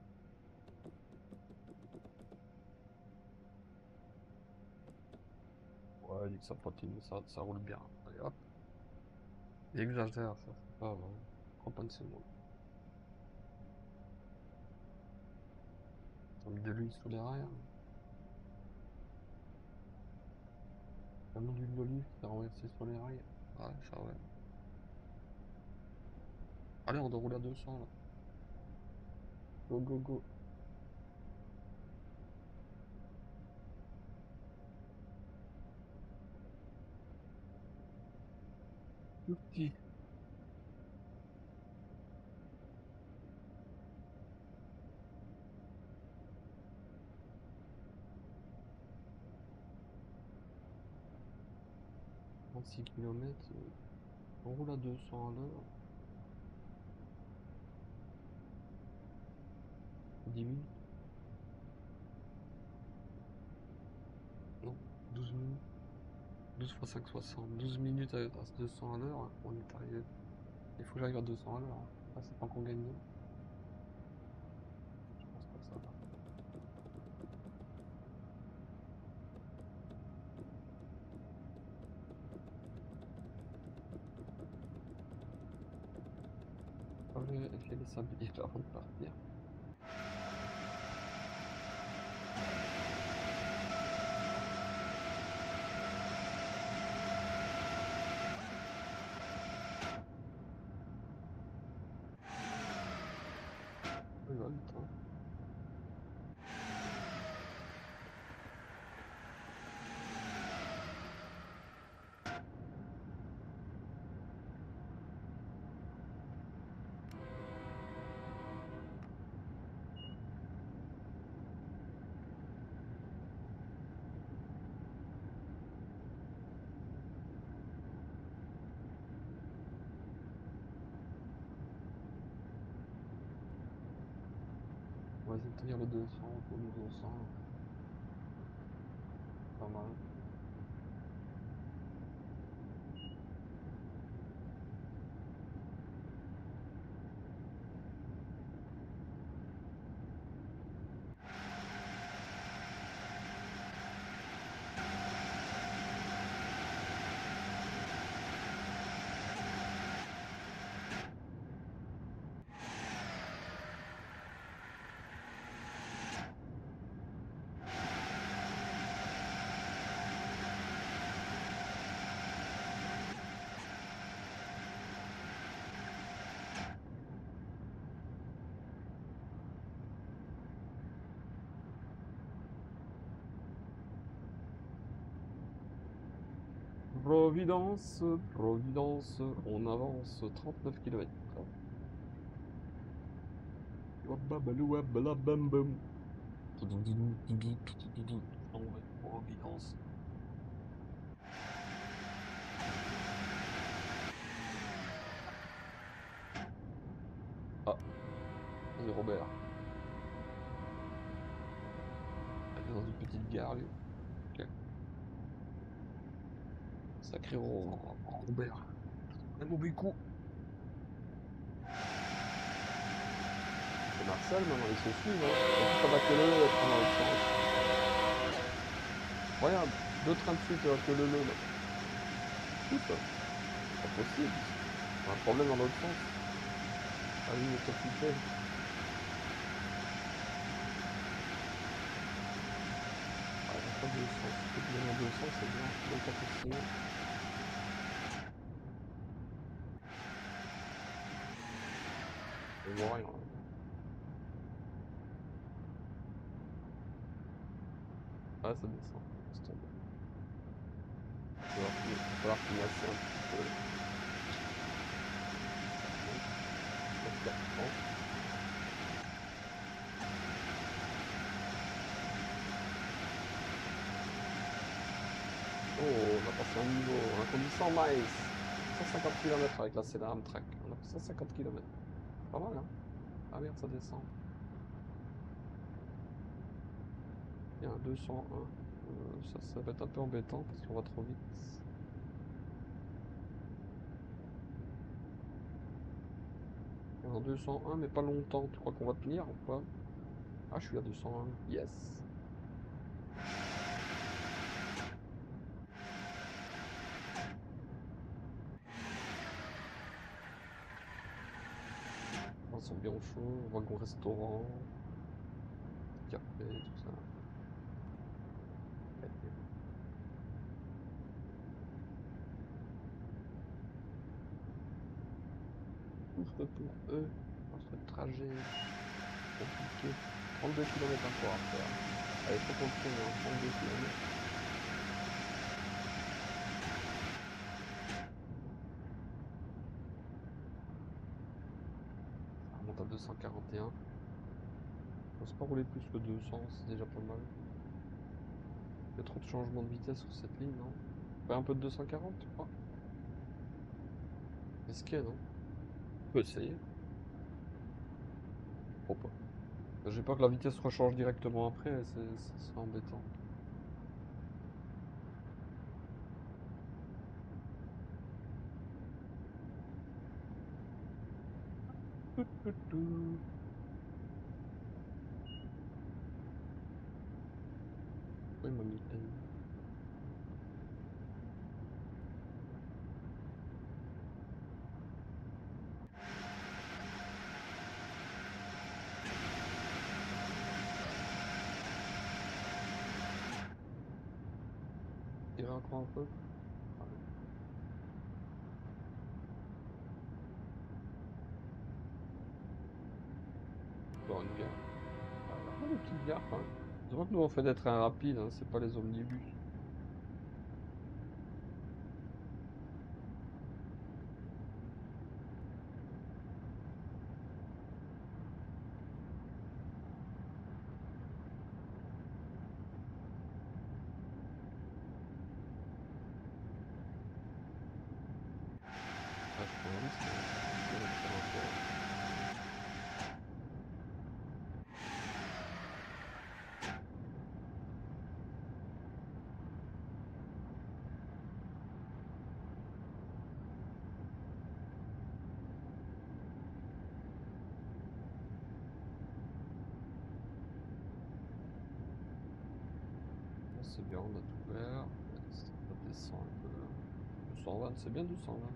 Speaker 1: Ouais, il dit que ça patine, ça roule bien. Allez hop. Il exagère, ça, c'est pas vrai. Prends pas de ces mots. T'as mis de l'huile sous les rails. T'as mis de l'huile d'olive qui t'a renversé sur les rails. Ouais, ça ouais. Allez, on doit rouler à 200 là. Go, go, go. Tout petit. 36 km. On roule à 200 à l'heure. 10 minutes. Non, 12 minutes. 12 fois 5, 60. 12 minutes à 200 à l'heure. On est arrivé. Il faut que j'arrive à 200 à l'heure, hein. Ah, c'est pas encore gagné. Je pense pas que ça va. Je vais vérifier les sabliers avant de partir. Il va vite, hein. On va essayer de tenir le 200 autour du 200. Pas mal. Providence, Providence, on avance 39 km. Providence. Ah, c'est Robert. Il est dans une petite gare, lui. Ok. Sacré Robert. Un mauvais coup. C'est Marcel, maintenant, ils se suivent. Hein. En plus, ça va que le être dans l'autre sens. Regarde, deux trains de suite que le là. Tout ça. Pas possible. On a un problème dans l'autre sens. Allez, il est occupé. Ah, il n'y a pas de sens. Il faut bien dans deux sens, c'est bien. Donc, pas possible. On voit rien. Ah, ça descend. C'est tombé. Il va falloir qu'il masse un petit peu. Oh, on a passé un niveau. On a conduit 100 miles. 150 km avec la Cedar Amtrak. On a fait 150 km. Pas mal, hein? Ah merde, ça descend. Il y a un 201. Ça va être un peu embêtant parce qu'on va trop vite. Il y a un 201, mais pas longtemps. Tu crois qu'on va tenir ou pas? Ah, je suis à 201. Yes! Ils sont bien chauds. Wagon restaurant. Café, tout ça. Souffre pour eux. Notre trajet compliqué. 32 km encore à faire. Allez, faut qu'on tourne, hein. 32 km. Ça remonte à 241. On se pas rouler plus que 200, c'est déjà pas mal. Il y a trop de changements de vitesse sur cette ligne, non? Pas un peu de 240, tu crois? Risqué, non? On peut essayer. Pourquoi pas? J'ai peur que la vitesse rechange directement après, c'est embêtant. Pourquoi il m'a mis N? Tirer encore un peu? Dans une gare. Ah, des petites gares quand même. Je vois que nous on fait des trains rapides, hein, c'est pas les omnibus. Ah, je prends un risque, hein. Je vais faire un peu. Bon, c'est bien, on a tout vert. Ça descend un peu. 220, c'est bien 220.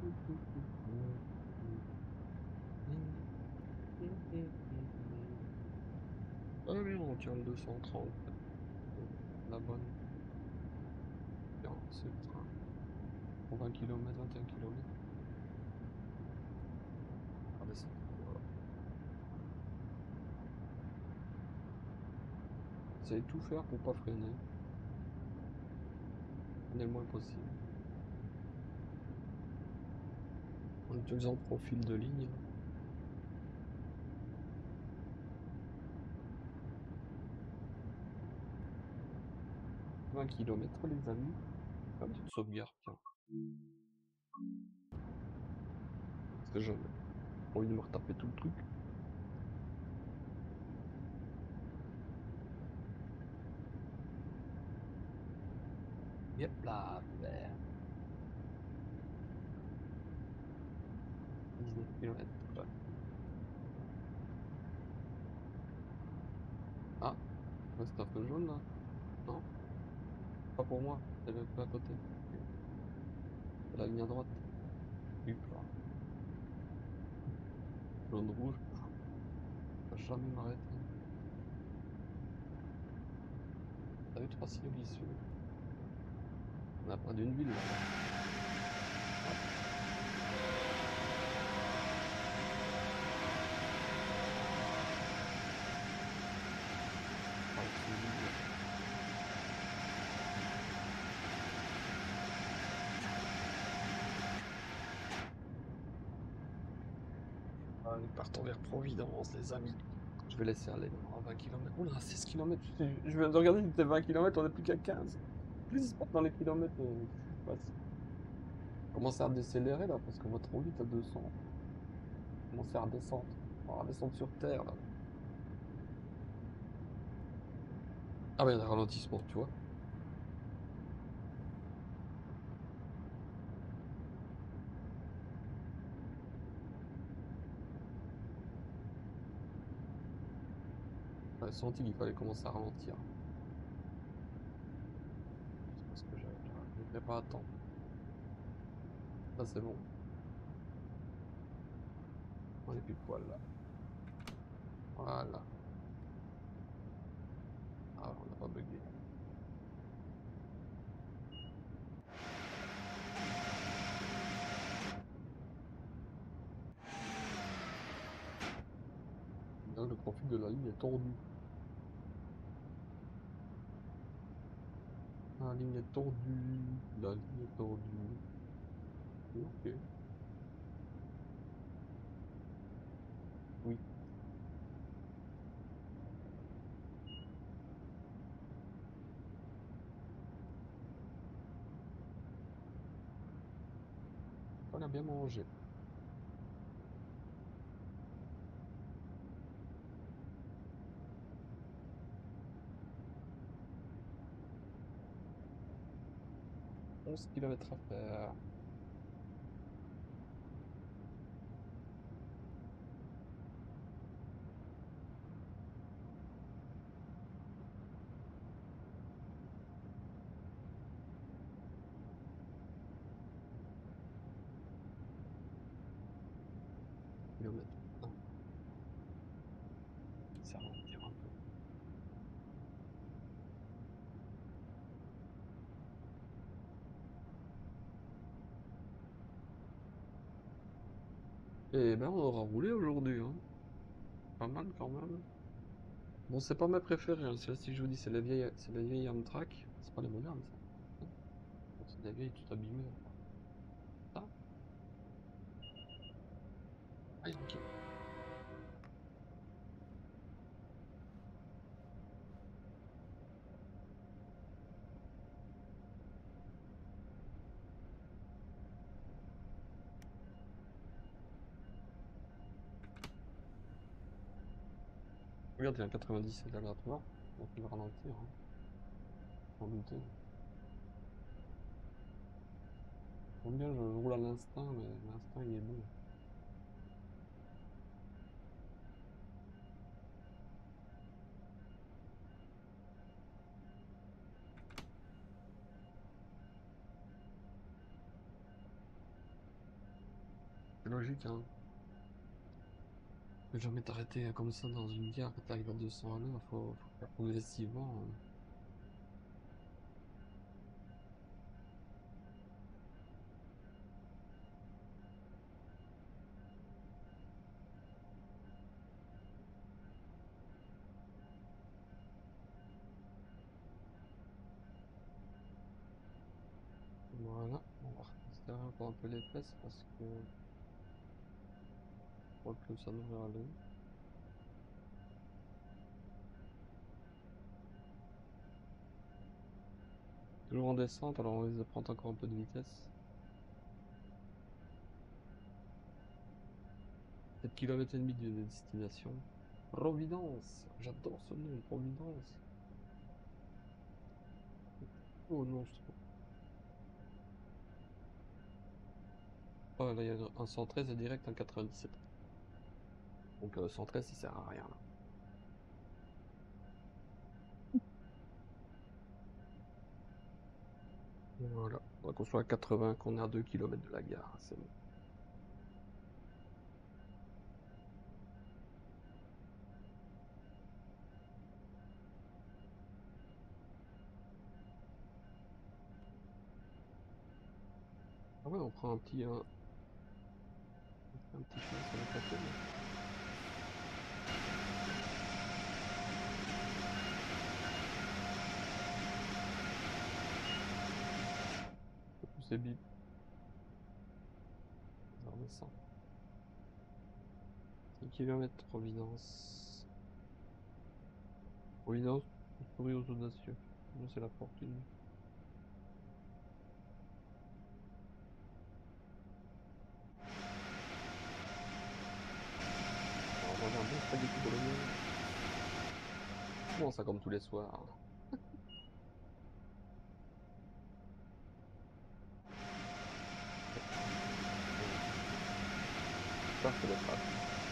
Speaker 1: Ah oui, on tient le 230. La bonne. Tiens, c'est le train. Pour 20 km, 21 km. Regardez ça. Voilà. Essayez de tout faire pour pas freiner. Freiner le moins possible. En utilisant profil de ligne. 20 km les amis. Ah, une petite sauvegarde, tiens. Parce que j'ai envie de me retaper tout le truc. Yep là, vert. 19 km. Ah, c'est un peu jaune là. Non, pas pour moi, c'est le peu à côté. C'est la ligne à droite. Hop là. Jaune rouge. Va jamais m'arrêter. T'as vu 3 sillons vicieux. On a pas d'une ville là. Ah, c'est une ville. Allez, partons vers Providence, les amis. Je vais laisser aller maintenant à 20 km. Oula, 16 km. Je viens de regarder, c'était 20 km, on est plus qu'à 15. Plus il se passe dans les kilomètres, je passe. Commencer à décélérer là, parce qu'on va trop vite à 200. Commencer à redescendre. On va redescendre sur terre là. Ah ben, il y a un ralentissement, tu vois. J'avais senti qu'il fallait commencer à ralentir. C'est parce que j'arriverai pas à temps. Ça c'est bon. On est plus poil là. Voilà. Ah, on n'a pas bugué. Là, le profil de la ligne est tordu. La ligne est tordue. La ligne est tordue. Ok. Oui. On a bien mangé. « 11 km à faire. Kilomètre 1. Ça ralentir un peu. Et ben, on aura roulé aujourd'hui, hein. Pas mal quand même. Bon, c'est pas mes préférés, hein. Celle-ci que je vous dis, c'est les vieilles Amtrak. C'est pas les modernes, ça. Non. C'est des vieilles tout abîmées. Ça. Ah, ok. Regarde, il y a un 97 aléatoire. Donc il va ralentir, hein. Sans douter. Combien je roule à l'instinct, mais l'instinct il est bon. C'est logique, hein. Tu peux jamais t'arrêter comme ça dans une gare quand t'arrives à 200 à l'heure, faut faire progressivement. Voilà, on va resserrer encore un peu les fesses parce que je crois que ça devrait aller. Toujours en descente, alors on risque de prendre encore un peu de vitesse. 7 km et demi de destination. Providence, j'adore ce nom, Providence. Oh non, je trouve. Oh là, il y a un 113 et direct un 97. Donc 113, il sert à rien là. Voilà, faudra qu'on soit à 80, qu'on est à 2 km de la gare, c'est bon. Ah ouais, on prend un petit chemin sur le côté. C'est bip. Ça redescend. 5 km Providence. Providence, pour sourire aux audacieux. Moi, c'est la fortune. On va manger un bon spaghetti bolognaise. Comment ça, comme tous les soirs? Ça, c'est les pâtes.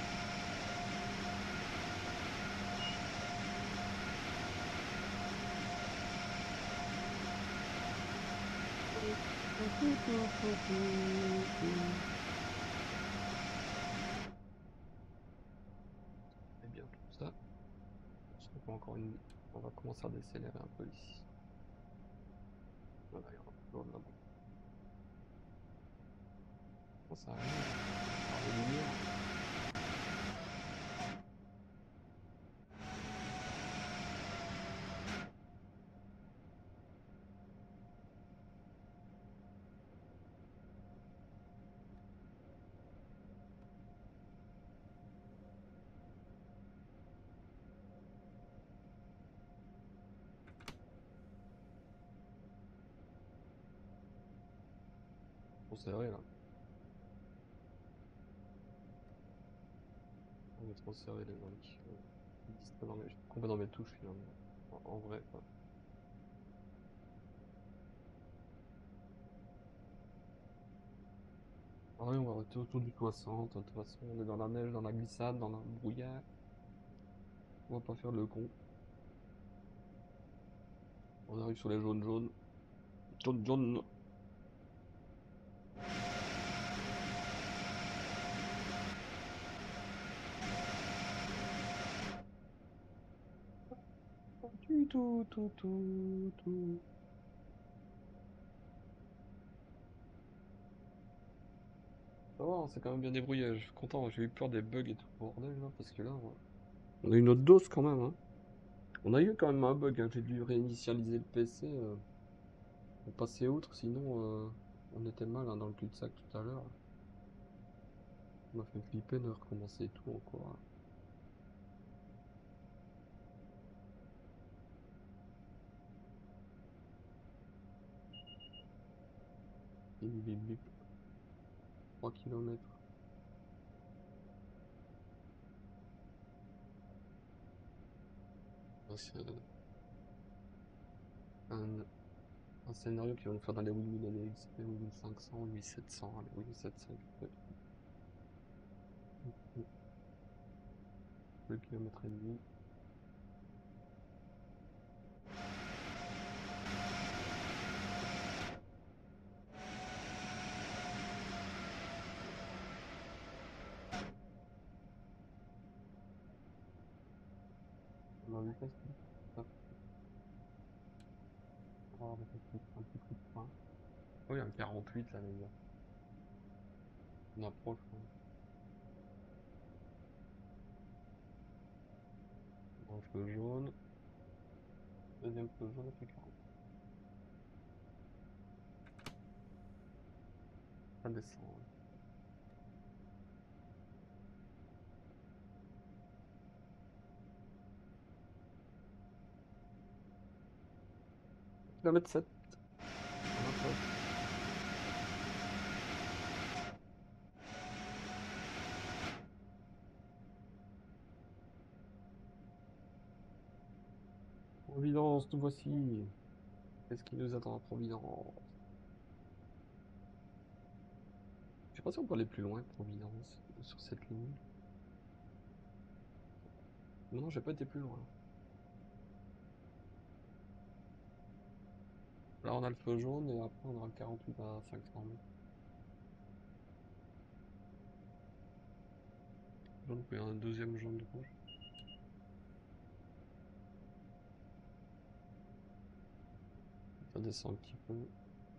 Speaker 1: C'est bien tout ça. Je crois encore une. On va commencer à décélérer un peu ici. Voilà, il y aura toujours de là-bas. Comment ça arrive? Par les lumières. Bon, c'est vrai là. On est trop serré les amis. Je me distrais je suis trompé dans mes touches finalement. En vrai, quoi. Ah oui, on va arrêter autour du 60. De toute façon, on est dans la neige, dans la glissade, dans le brouillard. On va pas faire le con. On arrive sur les jaunes jaunes. Jaune jaune. Tout. Ça va, on s'est quand même bien débrouillé. Je suis content, j'ai eu peur des bugs et tout le bordel là, parce que là, on a eu notre dose quand même, hein. On a eu quand même un bug, hein. J'ai dû réinitialiser le PC pour passer outre, sinon on était mal hein, dans le cul-de-sac tout à l'heure. On m'a fait flipper de recommencer tout encore, hein. Bip bip bip. 3 km. C'est un, un scénario qui va nous faire dans les 8000 années XP, 8500, 8700, allez, 8700 peut-être. 2 km et demi. facile. Ça, on va avoir un petit coup de frein. Oui, un 48 là, les gars. On approche. Hein. Un feu jaune. Deuxième feu jaune après 40. Ça descend. Hein. Kilomètre 7. On approche. Providence, nous voici. Qu'est-ce qui nous attend à Providence? Je sais pas si on peut aller plus loin que Providence sur cette ligne. Non, j'ai pas été plus loin. Là, on a le feu jaune et après, on aura le 48 à 500 mètres. Jaune, puis un deuxième jaune de rouge. Ça descend un petit peu.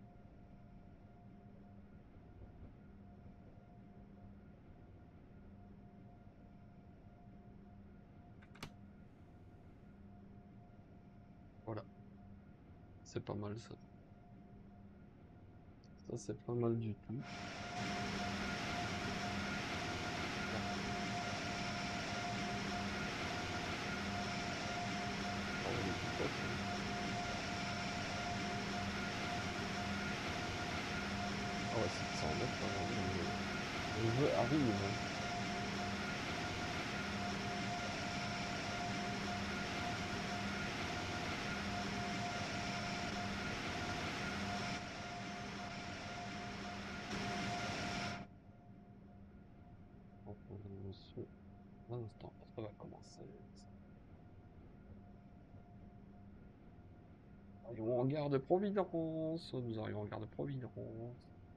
Speaker 1: Voilà. C'est pas mal ça. Ça, c'est pas mal du tout. Oh, on est tout proche, hein. Ah ouais, 700 mètres, là, le jeu arrive. Hein. Donc, ce instant, ça va commencer. Arrivons en gare de Providence. Nous arrivons en gare de Providence.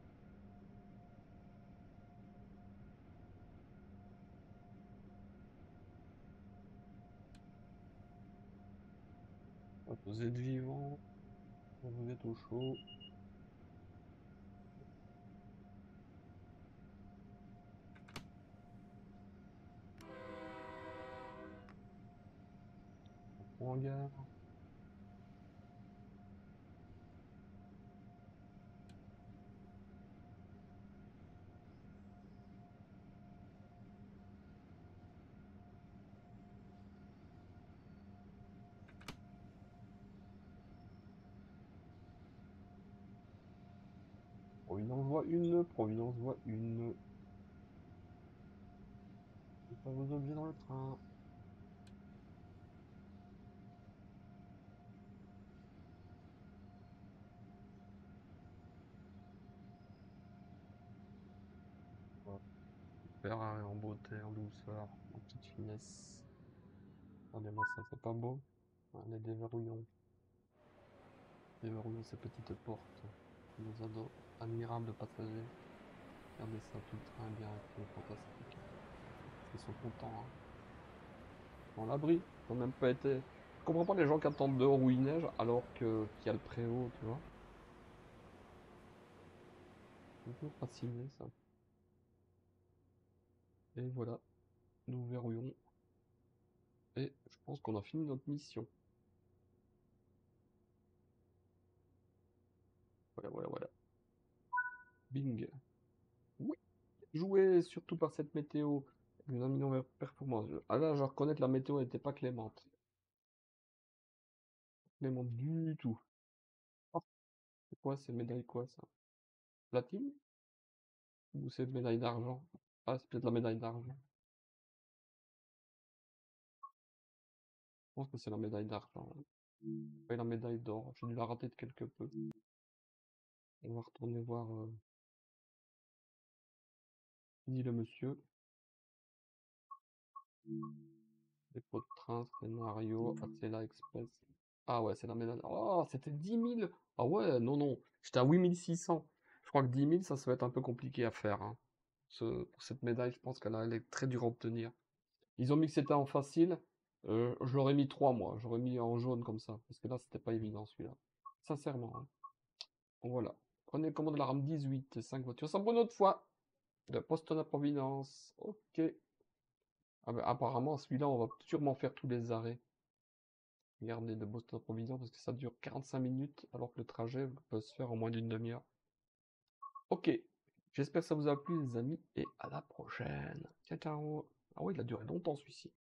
Speaker 1: Vous êtes vivant. Vous êtes au chaud. En gare. Providence voit une. Providence voit une. Pas vos objets dans le train. Voilà. Faire en beauté, en douceur, en petite finesse. Regardez-moi ça, c'est pas beau? Allez, déverrouillons. Déverrouillons ces petites portes. Nos ados admirables passagers. Regardez ça, tout le train bien fait, fantastique. Ils sont contents. Hein. Dans l'abri, ils n'ont même pas été. Je comprends pas les gens qui attendent dehors où il neige alors qu'il y a le préau, tu vois. C'est un peu fasciné ça. Et voilà, nous verrouillons. Et je pense qu'on a fini notre mission. Voilà, voilà, voilà. Bing. Oui, joué surtout par cette météo. Nous avons mis performance. Ah là, je reconnais que la météo n'était pas clémente. Clémente du tout. Ah, c'est quoi ces médailles quoi ça? Platine? Ou c'est médaille d'argent? Ah, c'est peut-être la médaille d'argent. Je pense que c'est la médaille d'argent. Et la médaille d'or. J'ai dû la rater de quelque peu. On va retourner voir qui dit le monsieur. Dépôt de train, scénario, Atela Express. Ah ouais, c'est la médaille. Oh, c'était 10 000. Ah ouais, non, non. J'étais à 8 600. Je crois que 10 000, ça va être un peu compliqué à faire. Hein. Pour cette médaille, je pense qu'elle est très dure à obtenir. Ils ont mis que c'était en facile. Je l'aurais mis 3 moi. J'aurais mis en jaune comme ça. Parce que là, c'était pas évident celui-là. Sincèrement, hein. Voilà. Prenez commande de la rame 18, 5 voitures. Sans bonne autre fois. De Boston à Providence. Ok. Ah ben, apparemment, celui-là, on va sûrement faire tous les arrêts. Regardez, de Boston à Providence, parce que ça dure 45 minutes, alors que le trajet peut se faire en moins d'une demi-heure. Ok. J'espère que ça vous a plu, les amis, et à la prochaine. Ciao, ciao. Ah oui, il a duré longtemps, celui-ci.